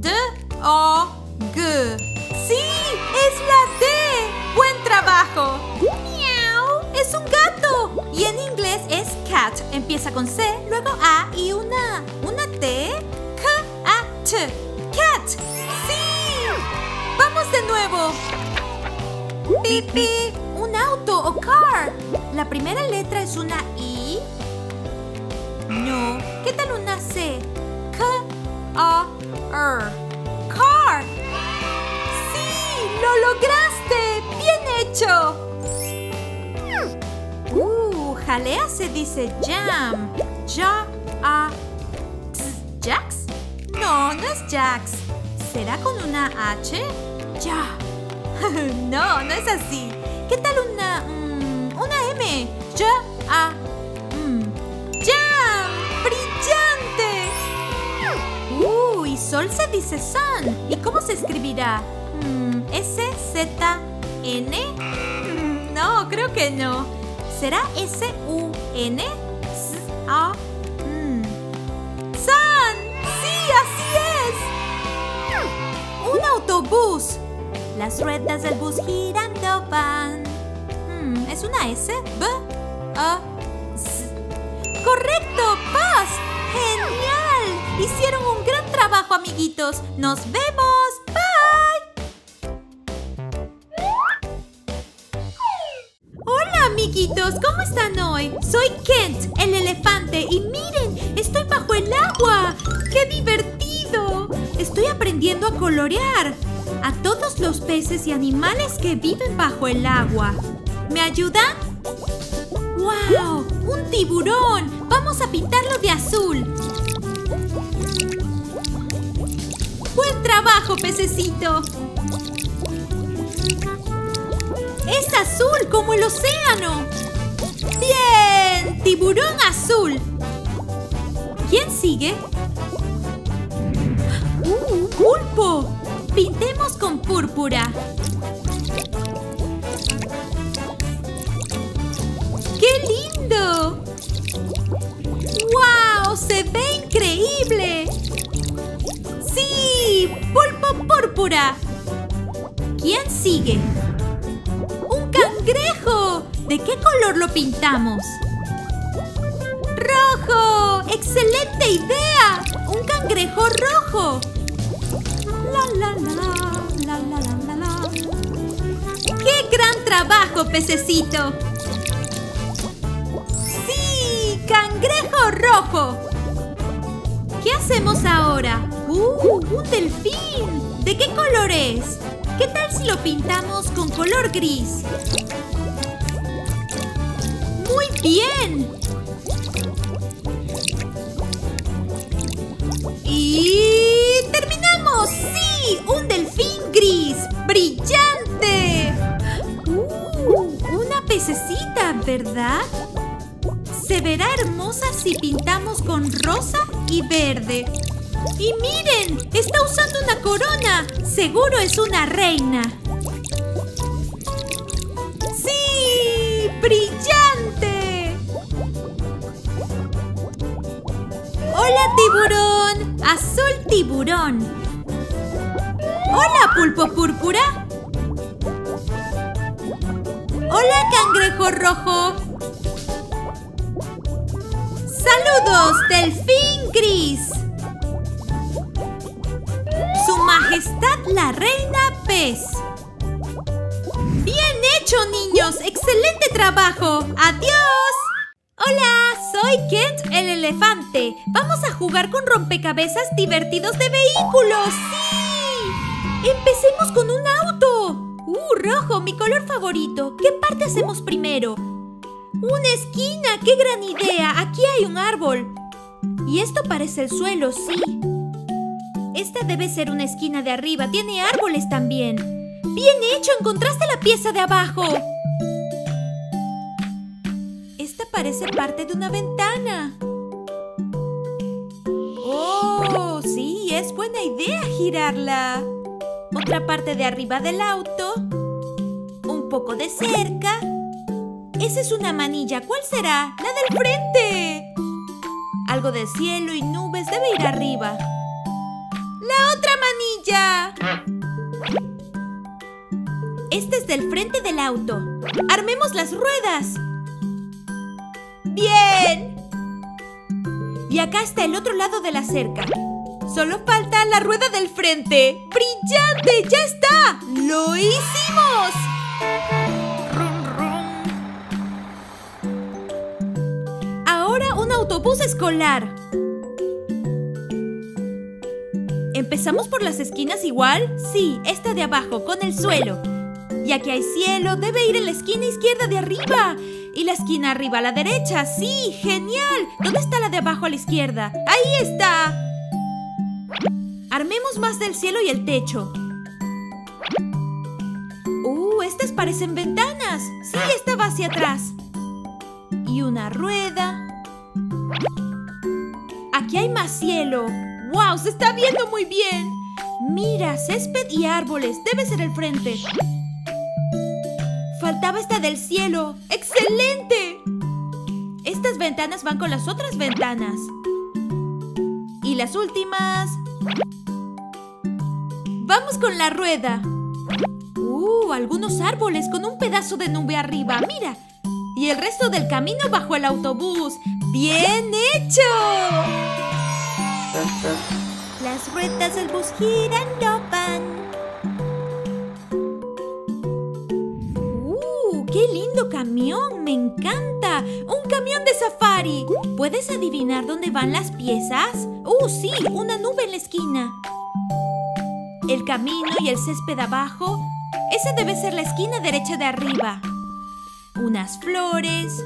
D-O-G. ¡Sí! ¡Es la D! ¡Buen trabajo! ¡Miau! ¡Es un gato! Y en inglés es cat. Empieza con C, luego A y una T. K-A-T. Cat. ¡Sí! ¡Vamos de nuevo! ¡Pipi! Un auto o car. La primera letra es una I. No. ¿Qué tal una C? K-A-R. Car. ¡Sí! ¡Lo lograste! ¡Bien hecho! Jalea se dice jam. ¿Jax? No, no es Jax. ¿Será con una H? Ya. No, no es así. ¿Qué tal una M? ¡Jam! ¡Brillante! Y sol se dice sun. ¿Y cómo se escribirá? ¿S-Z-N? No, creo que no. ¿Será S-U-N? S-A. ¡Sun! ¡Sí, así es! ¡Un autobús! Las ruedas del bus girando van. ¿Es una S? B-A-S. ¡Correcto! ¡Paz! ¡Genial! Hicieron un gran trabajo, amiguitos. ¡Nos vemos! ¡Bye! Hola, amiguitos. ¿Cómo están hoy? Soy Kent, el elefante. Y miren, estoy bajo el agua. ¡Qué divertido! Estoy aprendiendo a colorear a todos los peces y animales que viven bajo el agua. ¿Me ayudan? ¡Wow! ¡Un tiburón! Vamos a pintarlo de azul. ¡Buen trabajo, pececito! ¡Es azul como el océano! ¡Bien! ¡Tiburón azul! ¿Quién sigue? ¡Un pulpo! Pintemos con púrpura. ¡Qué lindo! ¡Se ve increíble! ¡Sí! ¡Pulpo púrpura! ¿Quién sigue? ¡Un cangrejo! ¿De qué color lo pintamos? ¡Rojo! ¡Excelente idea! ¡Un cangrejo rojo! La la la, la la la la la. ¡Qué gran trabajo, pececito! ¡Sí! ¡Cangrejo rojo! ¿Qué hacemos ahora? ¡Un delfín! ¿De qué color es? ¿Qué tal si lo pintamos con color gris? ¡Muy bien! ¡Y terminamos! ¡Sí! ¡Un delfín gris! ¡Brillante! Una pececita, ¿verdad? Se verá hermosa si pintamos con rosa y verde. ¡Y miren! ¡Está usando una corona! ¡Seguro es una reina! ¡Sí! ¡Brillante! ¡Hola, tiburón! ¡Azul tiburón! ¡Hola, pulpo púrpura! ¡Hola, cangrejo rojo! ¡Saludos, delfín gris! ¡Su Majestad la Reina Pez! ¡Bien hecho, niños! ¡Excelente trabajo! ¡Adiós! ¡Hola! Soy Kent el elefante. Vamos a jugar con rompecabezas divertidos de vehículos. ¡Sí! ¡Empecemos con un auto! ¡Rojo! Mi color favorito. ¿Qué parte hacemos primero? ¡Una esquina! ¡Qué gran idea! Aquí hay un árbol. Y esto parece el suelo, sí. Esta debe ser una esquina de arriba. Tiene árboles también. ¡Bien hecho! ¡Encontraste la pieza de abajo! Esta parece parte de una ventana. ¡Oh! Sí, es buena idea girarla. Otra parte de arriba del auto. Un poco de cerca. Esa es una manilla. ¿Cuál será? ¡La del frente! Algo de cielo y nubes debe ir arriba. ¡La otra manilla! Este es del frente del auto. ¡Armemos las ruedas! ¡Bien! Y acá está el otro lado de la cerca. Solo falta la rueda del frente. ¡Brillante! ¡Ya está! ¡Lo hicimos! Ahora un autobús escolar. ¿Empezamos por las esquinas igual? Sí, esta de abajo, con el suelo. Y aquí hay cielo, debe ir en la esquina izquierda de arriba. Y la esquina arriba a la derecha. ¡Sí! ¡Genial! ¿Dónde está la de abajo a la izquierda? ¡Ahí está! Armemos más del cielo y el techo. Estas parecen ventanas. Sí, esta va hacia atrás. Y una rueda. Aquí hay más cielo. ¡Wow! ¡Se está viendo muy bien! Mira, césped y árboles. Debe ser el frente. Faltaba esta del cielo. ¡Excelente! Estas ventanas van con las otras ventanas. Y las últimas. Vamos con la rueda. Algunos árboles con un pedazo de nube arriba. ¡Mira! Y el resto del camino bajo el autobús. ¡Bien hecho! Las ruedas del bus girando van. ¡Qué lindo camión! ¡Me encanta! ¡Un camión de safari! ¿Puedes adivinar dónde van las piezas? Sí, una nube en la esquina. El camino y el césped abajo. Esa debe ser la esquina derecha de arriba. Unas flores.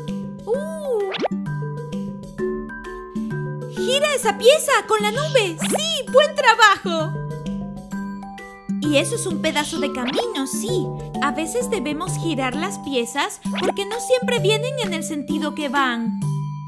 ¡Gira esa pieza con la nube! ¡Sí! ¡Buen trabajo! Y eso es un pedazo de camino, sí. A veces debemos girar las piezas porque no siempre vienen en el sentido que van.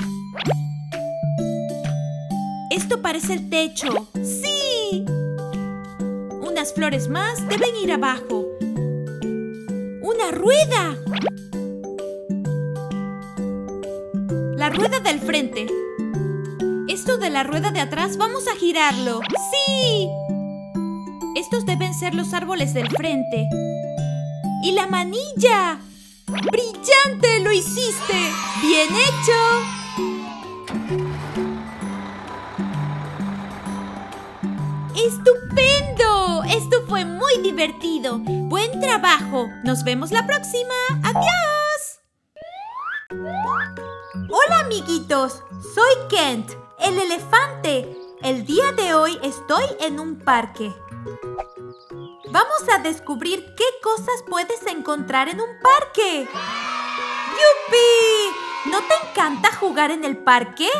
Esto parece el techo. ¡Sí! Unas flores más deben ir abajo. ¡Una rueda! La rueda del frente. Es Esto de la rueda de atrás, vamos a girarlo. ¡Sí! Estos deben ser los árboles del frente. ¡Y la manilla! ¡Brillante! ¡Lo hiciste! ¡Bien hecho! ¡Estupendo! Esto fue muy divertido. ¡Buen trabajo! Nos vemos la próxima. ¡Adiós! Hola, amiguitos. Soy Kent, el elefante. El día de hoy estoy en un parque. Vamos a descubrir qué cosas puedes encontrar en un parque. ¡Yupi! ¿No te encanta jugar en el parque?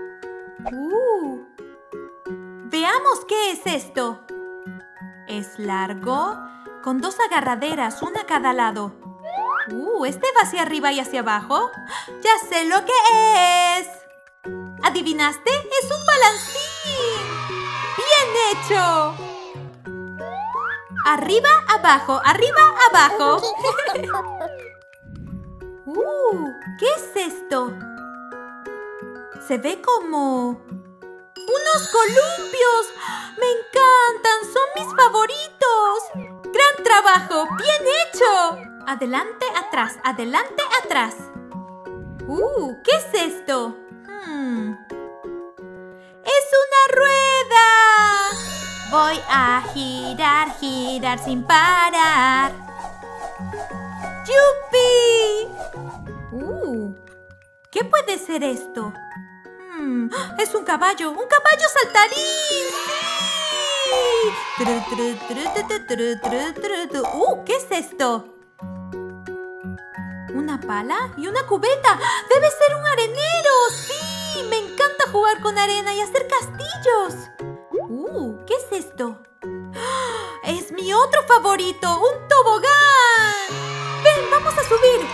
Veamos qué es esto. Es largo, con dos agarraderas, una a cada lado. ¿Este va hacia arriba y hacia abajo? ¡Ya sé lo que es! ¿Adivinaste? ¡Es un balancín! ¡Bien hecho! Arriba, abajo, arriba, abajo. ¿Qué es esto? Se ve como... ¡unos columpios! ¡Me encantan! ¡Son mis favoritos! ¡Gran trabajo! ¡Bien hecho! Adelante, atrás, adelante, atrás. ¿Qué es esto? ¡Es una rueda! Voy a girar, girar sin parar. ¡Yupi! ¿Qué puede ser esto? ¡Es un caballo saltarín! ¡Sí! ¿Qué es esto? ¿Una pala y una cubeta? ¡Debe ser un arenero! ¡Sí! Me encanta jugar con arena y hacer castillos. ¿Qué es esto? ¡Es mi otro favorito! ¡Un tobogán! ¡Ven, vamos a subir!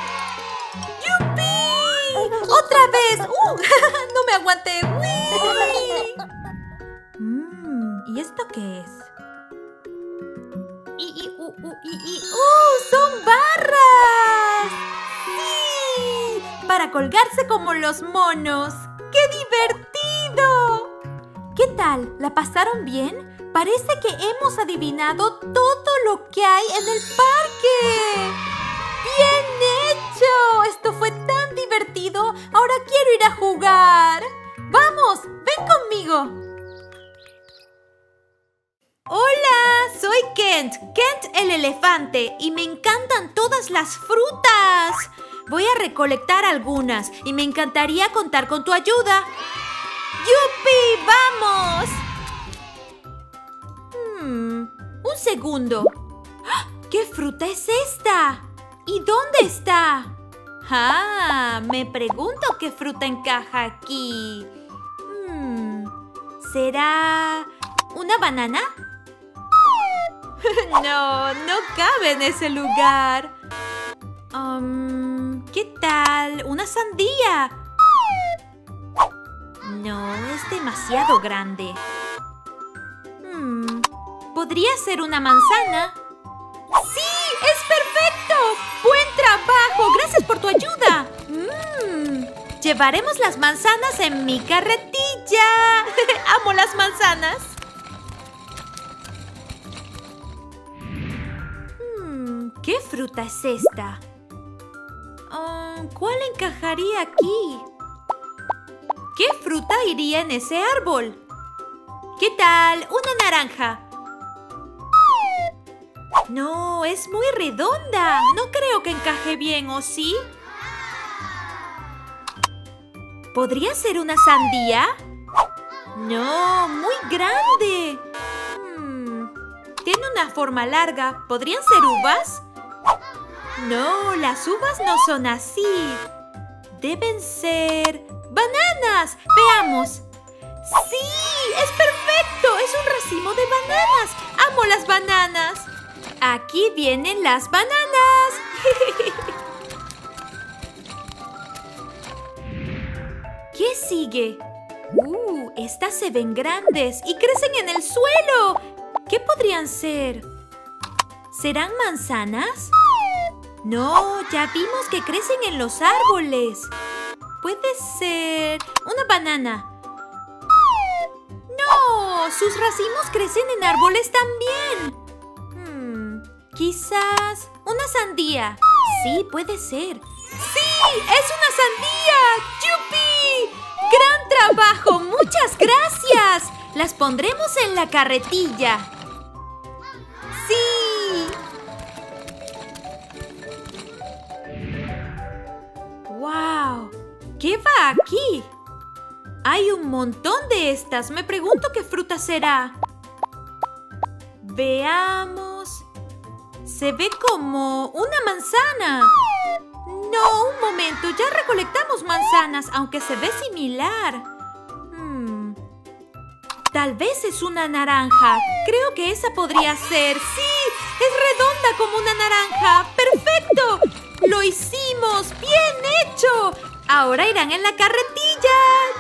¡Yupi! ¡Otra vez! ¡No me aguanté! ¿Y esto qué es? ¡Son barras! ¡Sí! Para colgarse como los monos. ¡Qué divertido! ¿Qué tal? ¿La pasaron bien? Parece que hemos adivinado todo lo que hay en el parque. ¡Bien hecho! Esto fue tan divertido. Ahora quiero ir a jugar. ¡Vamos! ¡Ven conmigo! ¡Hola! Soy Kent el elefante, y me encantan todas las frutas. Voy a recolectar algunas y me encantaría contar con tu ayuda. ¡Yupi! ¡Vamos! Un segundo. ¿Qué fruta es esta? ¿Y dónde está? Me pregunto qué fruta encaja aquí. ¿Será una banana? No cabe en ese lugar. ¿Qué tal? ¿Una sandía? No, es demasiado grande. ¿Podría ser una manzana? ¡Sí! ¡Es perfecto! ¡Buen trabajo! ¡Gracias por tu ayuda! Llevaremos las manzanas en mi carretilla. ¡Amo las manzanas! ¿Qué fruta es esta? ¿Cuál encajaría aquí? ¿Qué fruta iría en ese árbol? ¿Qué tal? ¡Una naranja! No, es muy redonda. No creo que encaje bien, ¿o sí? ¿Podría ser una sandía? No, muy grande. Tiene una forma larga. ¿Podrían ser uvas? No, las uvas no son así. Deben ser... ¡bananas! ¡Veamos! ¡Sí! ¡Es perfecto! ¡Es un racimo de bananas! ¡Amo las bananas! ¡Aquí vienen las bananas! ¿Qué sigue? Estas se ven grandes y crecen en el suelo. ¿Qué podrían ser? ¿Serán manzanas? No, ya vimos que crecen en los árboles. Puede ser una banana. ¡Sus racimos crecen en árboles también! Quizás una sandía. Sí, puede ser. ¡Sí! ¡Es una sandía! ¡Yupi! ¡Gran trabajo! ¡Muchas gracias! Las pondremos en la carretilla. ¡Sí! ¡Wow! ¿Qué va aquí? Hay un montón de estas. Me pregunto qué fruta será. Veamos. Se ve como una manzana. No, un momento. Ya recolectamos manzanas, aunque se ve similar. Tal vez es una naranja. Creo que esa podría ser. ¡Sí! Es redonda como una naranja. ¡Perfecto! ¡Lo hicimos! ¡Bien hecho! Ahora irán en la carretilla.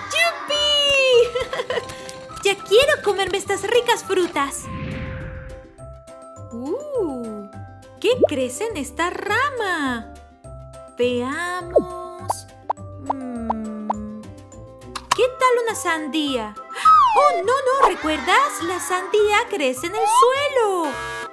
¡Yupi! Ya quiero comerme estas ricas frutas. ¿Qué crece en esta rama? Veamos. ¿Qué tal una sandía? ¡Oh, no! ¿Recuerdas? La sandía crece en el suelo.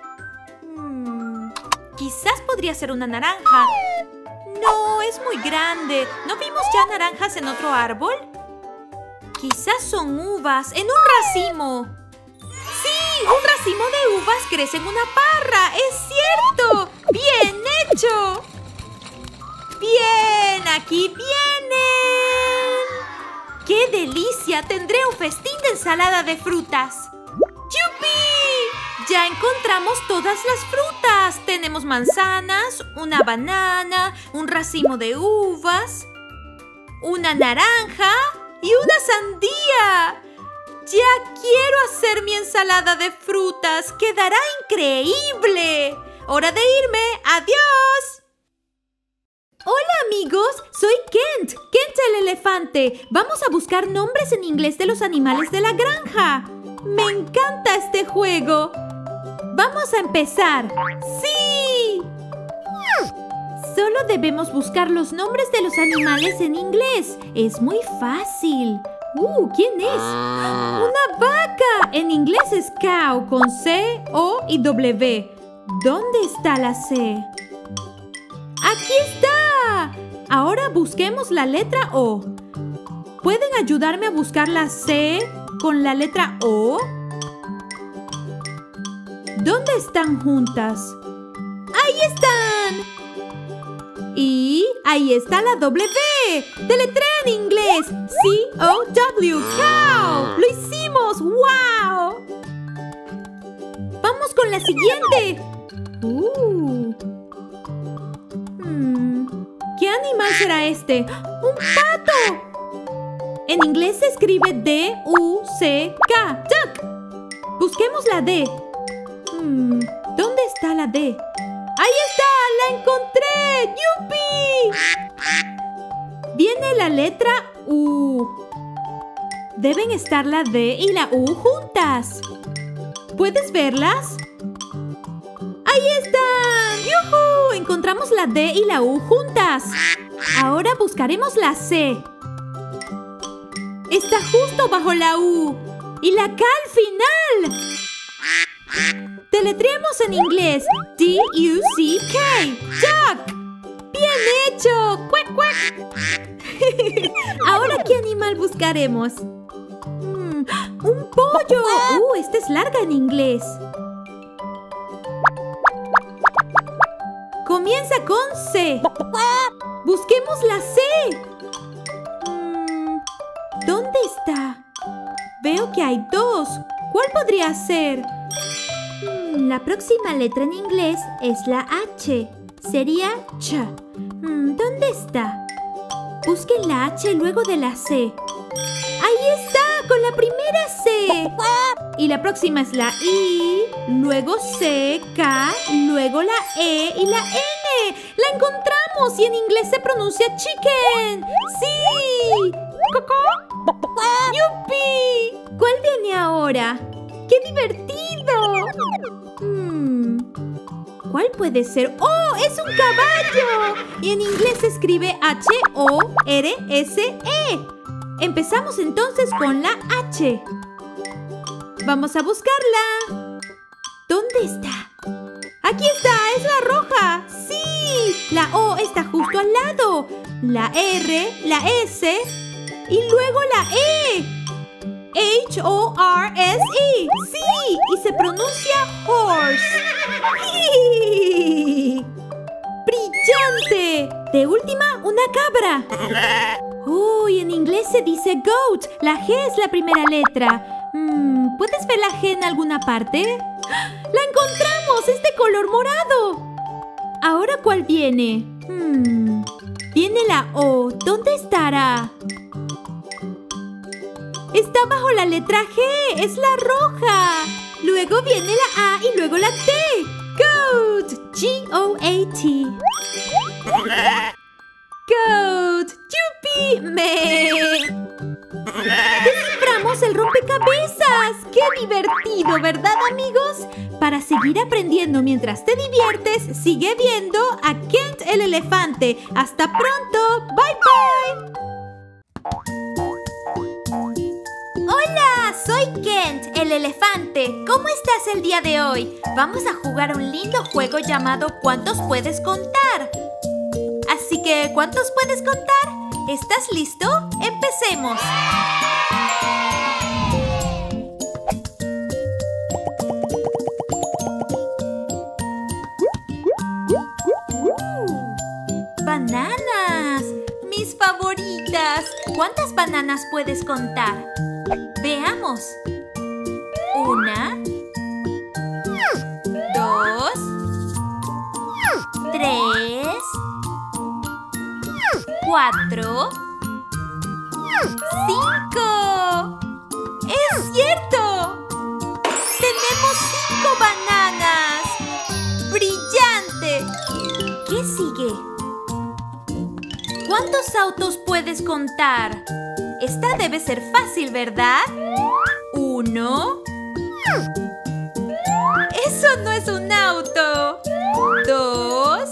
Quizás podría ser una naranja. No, es muy grande. ¿No vimos ya naranjas en otro árbol? Quizás son uvas en un racimo. ¡Sí! Un racimo de uvas crece en una parra. ¡Es cierto! ¡Bien hecho! ¡Bien! ¡Aquí vienen! ¡Qué delicia! Tendré un festín de ensalada de frutas. ¡Yupi! Ya encontramos todas las frutas. Tenemos manzanas, una banana, un racimo de uvas, una naranja y una sandía. ¡Ya quiero hacer mi ensalada de frutas! ¡Quedará increíble! ¡Hora de irme! ¡Adiós! Hola amigos, soy Kent el elefante. Vamos a buscar nombres en inglés de los animales de la granja. ¡Me encanta este juego! ¡Vamos a empezar! ¡Sí! Solo debemos buscar los nombres de los animales en inglés. Es muy fácil. ¿Quién es? ¡Una vaca! En inglés es cow con C, O y W. ¿Dónde está la C? ¡Aquí está! Ahora busquemos la letra O. ¿Pueden ayudarme a buscar la C con la letra O? ¿Dónde están juntas? ¡Ahí están! Y ahí está la W. ¡Deletrea en inglés! C-O-W. ¡Cow! ¡Lo hicimos! ¡Wow! ¡Vamos con la siguiente! ¿Qué animal será este? ¡Un pato! En inglés se escribe D-U-C-K. ¡Duck! Busquemos la D. ¿Dónde está la D? ¡Ahí está! ¡La encontré! ¡Yupi! Viene la letra U. Deben estar la D y la U juntas. ¿Puedes verlas? ¡Ahí están! ¡Yujú! Encontramos la D y la U juntas. Ahora buscaremos la C. Está justo bajo la U. ¡Y la K al final! Deletreamos en inglés. D-U-C-K. ¡Duck! ¡Bien hecho! ¡Cuac, cuac! Ahora, ¿qué animal buscaremos? ¡Un pollo! Esta es larga en inglés. Comienza con C. Busquemos la C. ¿Dónde está? Veo que hay dos. ¿Cuál podría ser? La próxima letra en inglés es la H. Sería Ch. ¿Dónde está? Busquen la H luego de la C. ¡Ahí está! ¡Con la primera C! Y la próxima es la I, luego C, K, luego la E y la N. ¡La encontramos! Y en inglés se pronuncia chicken. ¡Sí! ¿Cocó? ¡Yupi! ¿Cuál viene ahora? ¡Qué divertido! ¿Cuál puede ser? ¡Oh! ¡Es un caballo! Y en inglés se escribe H-O-R-S-E. Empezamos entonces con la H. Vamos a buscarla. ¿Dónde está? ¡Aquí está! ¡Es la roja! ¡Sí! La O está justo al lado. La R, la S y luego la E. H-O-R-S-E. ¡Sí! Y se pronuncia horse. ¡Brillante! De última, una cabra. ¡Uy! En inglés se dice goat. La G es la primera letra. ¿Puedes ver la G en alguna parte? ¡La encontramos! ¡Es de color morado! ¿Ahora cuál viene? Viene la O. ¿Dónde estará? Está bajo la letra G. ¡Es la roja! Luego viene la A y luego la T. Goat. G-O-A-T. Goat. ¡Yupi! ¡Desciframos el rompecabezas! ¡Qué divertido! ¿Verdad, amigos? Para seguir aprendiendo mientras te diviertes, sigue viendo a Kent el elefante. ¡Hasta pronto! ¡Bye, bye! ¡Hola! Soy Kent, el elefante. ¿Cómo estás el día de hoy? Vamos a jugar un lindo juego llamado ¿Cuántos puedes contar? Así que, ¿cuántos puedes contar? ¿Estás listo? ¡Empecemos! ¡Bananas! ¡Mis favoritas! ¿Cuántas bananas puedes contar? Veamos. 1, 2, 3, 4, 5. ¡Es cierto! ¡Tenemos 5 bananas! ¡Brillante! ¿Qué sigue? ¿Cuántos autos puedes contar? Esta debe ser fácil, ¿verdad? 1. ¡Eso no es un auto! 2.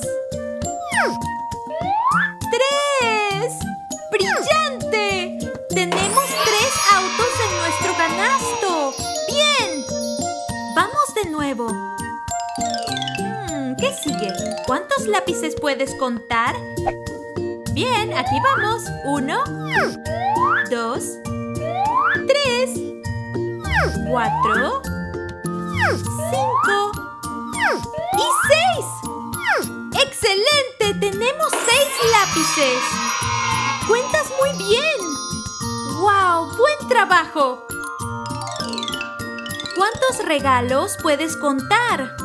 3. ¡Brillante! Tenemos 3 autos en nuestro canasto. ¡Bien! Vamos de nuevo. ¿Qué sigue? ¿Cuántos lápices puedes contar? Bien, aquí vamos. 1, 2, 3, 4, 5 y 6. ¡Excelente! ¡Tenemos 6 lápices! ¡Cuentas muy bien! ¡Wow! ¡Buen trabajo! ¿Cuántos regalos puedes contar?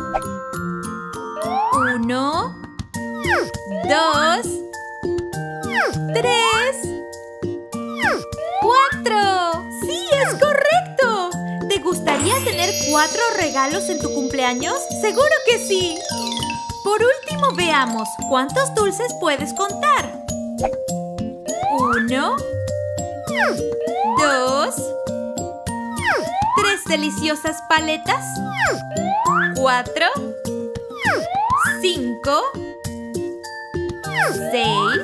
1, 2, 3, 4. ¡Sí, es correcto! ¿Te gustaría tener 4 regalos en tu cumpleaños? ¡Seguro que sí! Por último, veamos. ¿Cuántos dulces puedes contar? 1, 2, 3 deliciosas paletas. 4, 5, 6,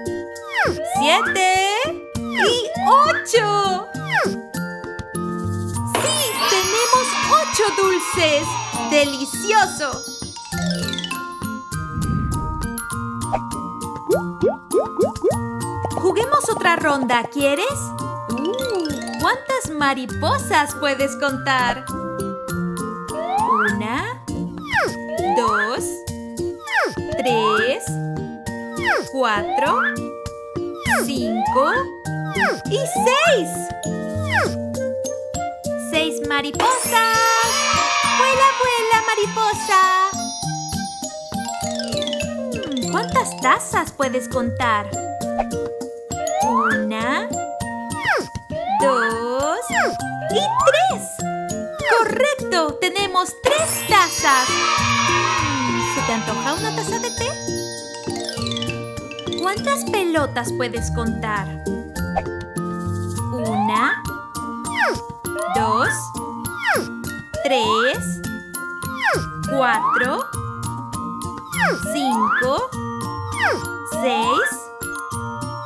7 y 8. ¡Sí! ¡Tenemos 8 dulces! ¡Delicioso! Juguemos otra ronda, ¿quieres? ¿Cuántas mariposas puedes contar? 1, 2, 3, 4, 5 y 6. 6 mariposas. ¡Vuela, vuela, mariposa! ¿Cuántas tazas puedes contar? 1, 2 y 3. ¡Correcto! Tenemos 3 tazas. ¿Se te antoja una taza de té? ¿Cuántas pelotas puedes contar? 1, 2, 3, 4, 5, 6,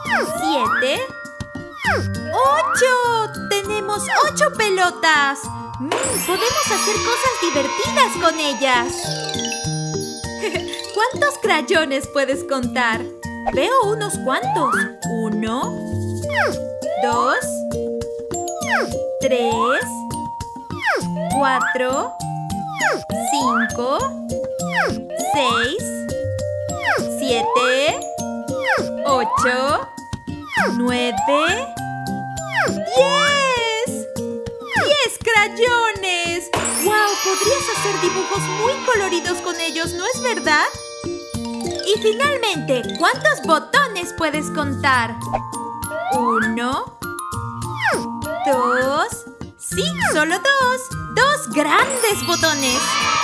7, 8. ¡Tenemos 8 pelotas! Podemos hacer cosas divertidas con ellas. ¿Cuántos crayones puedes contar? Veo unos cuantos. 1, 2, 3, 4, 5, 6, 7, 8, 9, 10. ¡10 crayones! ¡Wow! Podrías hacer dibujos muy coloridos con ellos, ¿no es verdad? Y finalmente, ¿cuántos botones puedes contar? 1, 2... Sí, solo 2. 2 grandes botones.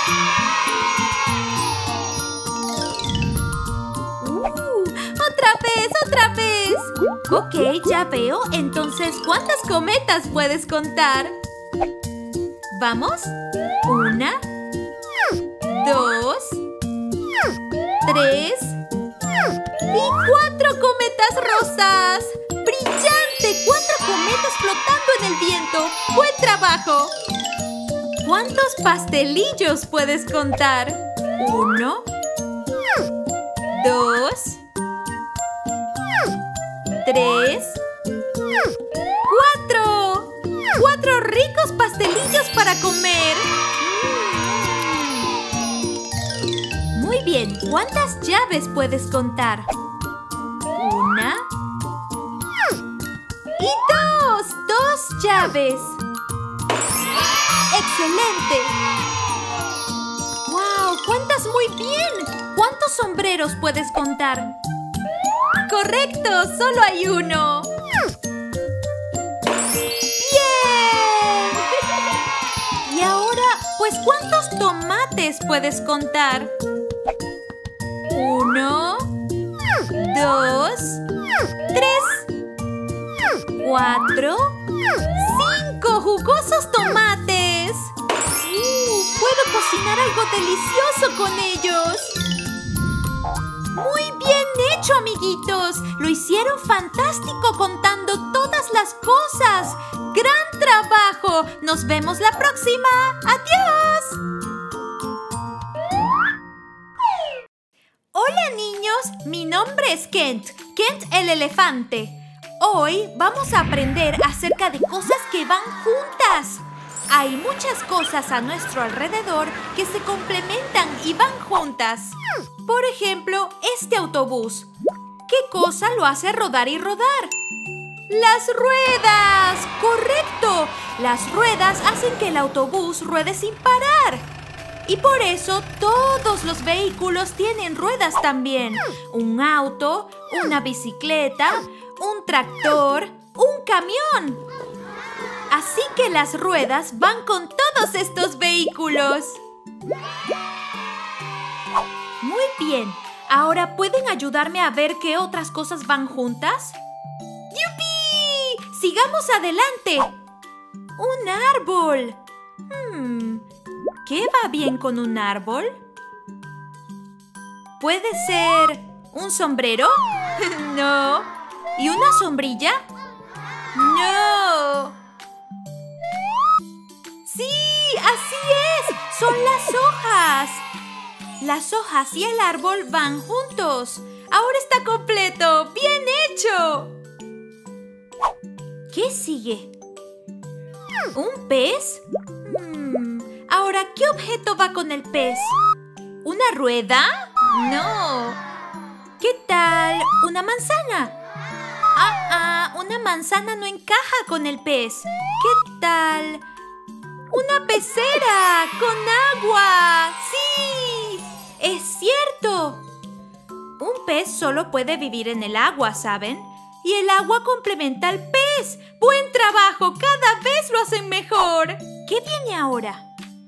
¡Otra vez, otra vez! Ok, ya veo. Entonces, ¿cuántas cometas puedes contar? ¿Vamos? 1, 2, 3 y 4 cometas rosas. ¡Brillante! 4 cometas flotando en el viento. ¡Buen trabajo! ¿Cuántos pastelillos puedes contar? 1, 2, 3, 4. 4 ricos pastelillos para comer. Muy bien. ¿Cuántas llaves puedes contar? 1 y 2. 2 llaves. ¡Excelente! ¡Wow! ¡Cuentas muy bien! ¿Cuántos sombreros puedes contar? ¡Correcto! ¡Solo hay uno! ¡Bien! Y ahora, pues, ¿cuántos tomates puedes contar? 1, 2, 3, 4, 5 jugosos tomates. Puedo cocinar algo delicioso con ellos. Muy bien hecho, amiguitos. Lo hicieron fantástico contando todas las cosas. ¡Gran trabajo! Nos vemos la próxima. ¡Adiós! Hola, niños. Mi nombre es Kent. Kent el elefante. Hoy vamos a aprender acerca de cosas que van juntas. Hay muchas cosas a nuestro alrededor que se complementan y van juntas. Por ejemplo, este autobús. ¿Qué cosa lo hace rodar y rodar? ¡Las ruedas! ¡Correcto! Las ruedas hacen que el autobús ruede sin parar. Y por eso todos los vehículos tienen ruedas también. Un auto, una bicicleta, un tractor, un camión. Así que las ruedas van con todos estos vehículos. Muy bien. Ahora, ¿pueden ayudarme a ver qué otras cosas van juntas? ¡Yupi! ¡Sigamos adelante! ¡Un árbol! ¿Qué va bien con un árbol? ¿Puede ser un sombrero? No. ¿Y una sombrilla? No. ¡Sí! ¡Así es! ¡Son las hojas! Las hojas y el árbol van juntos. ¡Ahora está completo! ¡Bien hecho! ¿Qué sigue? ¿Un pez? Ahora, ¿qué objeto va con el pez? ¿Una rueda? No. ¿Qué tal una manzana? Una manzana no encaja con el pez. ¿Qué tal una pecera con agua? ¡Sí! ¡Es cierto! Un pez solo puede vivir en el agua, ¿saben? Y el agua complementa al pez. ¡Buen trabajo! ¡Cada vez lo hacen mejor! ¿Qué viene ahora?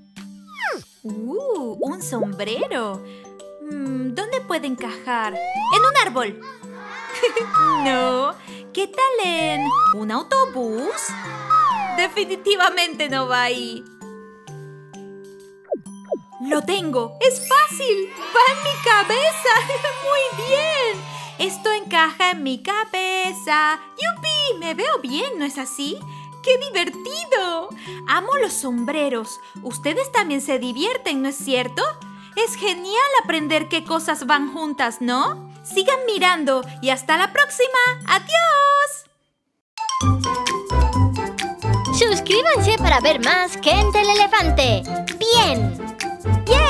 Un sombrero. ¿Dónde puede encajar? ¡En un árbol! No. ¿Qué tal en un autobús? Definitivamente no va ahí. ¡Lo tengo! ¡Es fácil! ¡Va en mi cabeza! ¡Muy bien! Esto encaja en mi cabeza. ¡Yupi! Me veo bien, ¿no es así? ¡Qué divertido! Amo los sombreros. Ustedes también se divierten, ¿no es cierto? Es genial aprender qué cosas van juntas, ¿no? Sigan mirando y hasta la próxima. ¡Adiós! Suscríbanse para ver más Kent el elefante. ¡Bien! ¡Bien!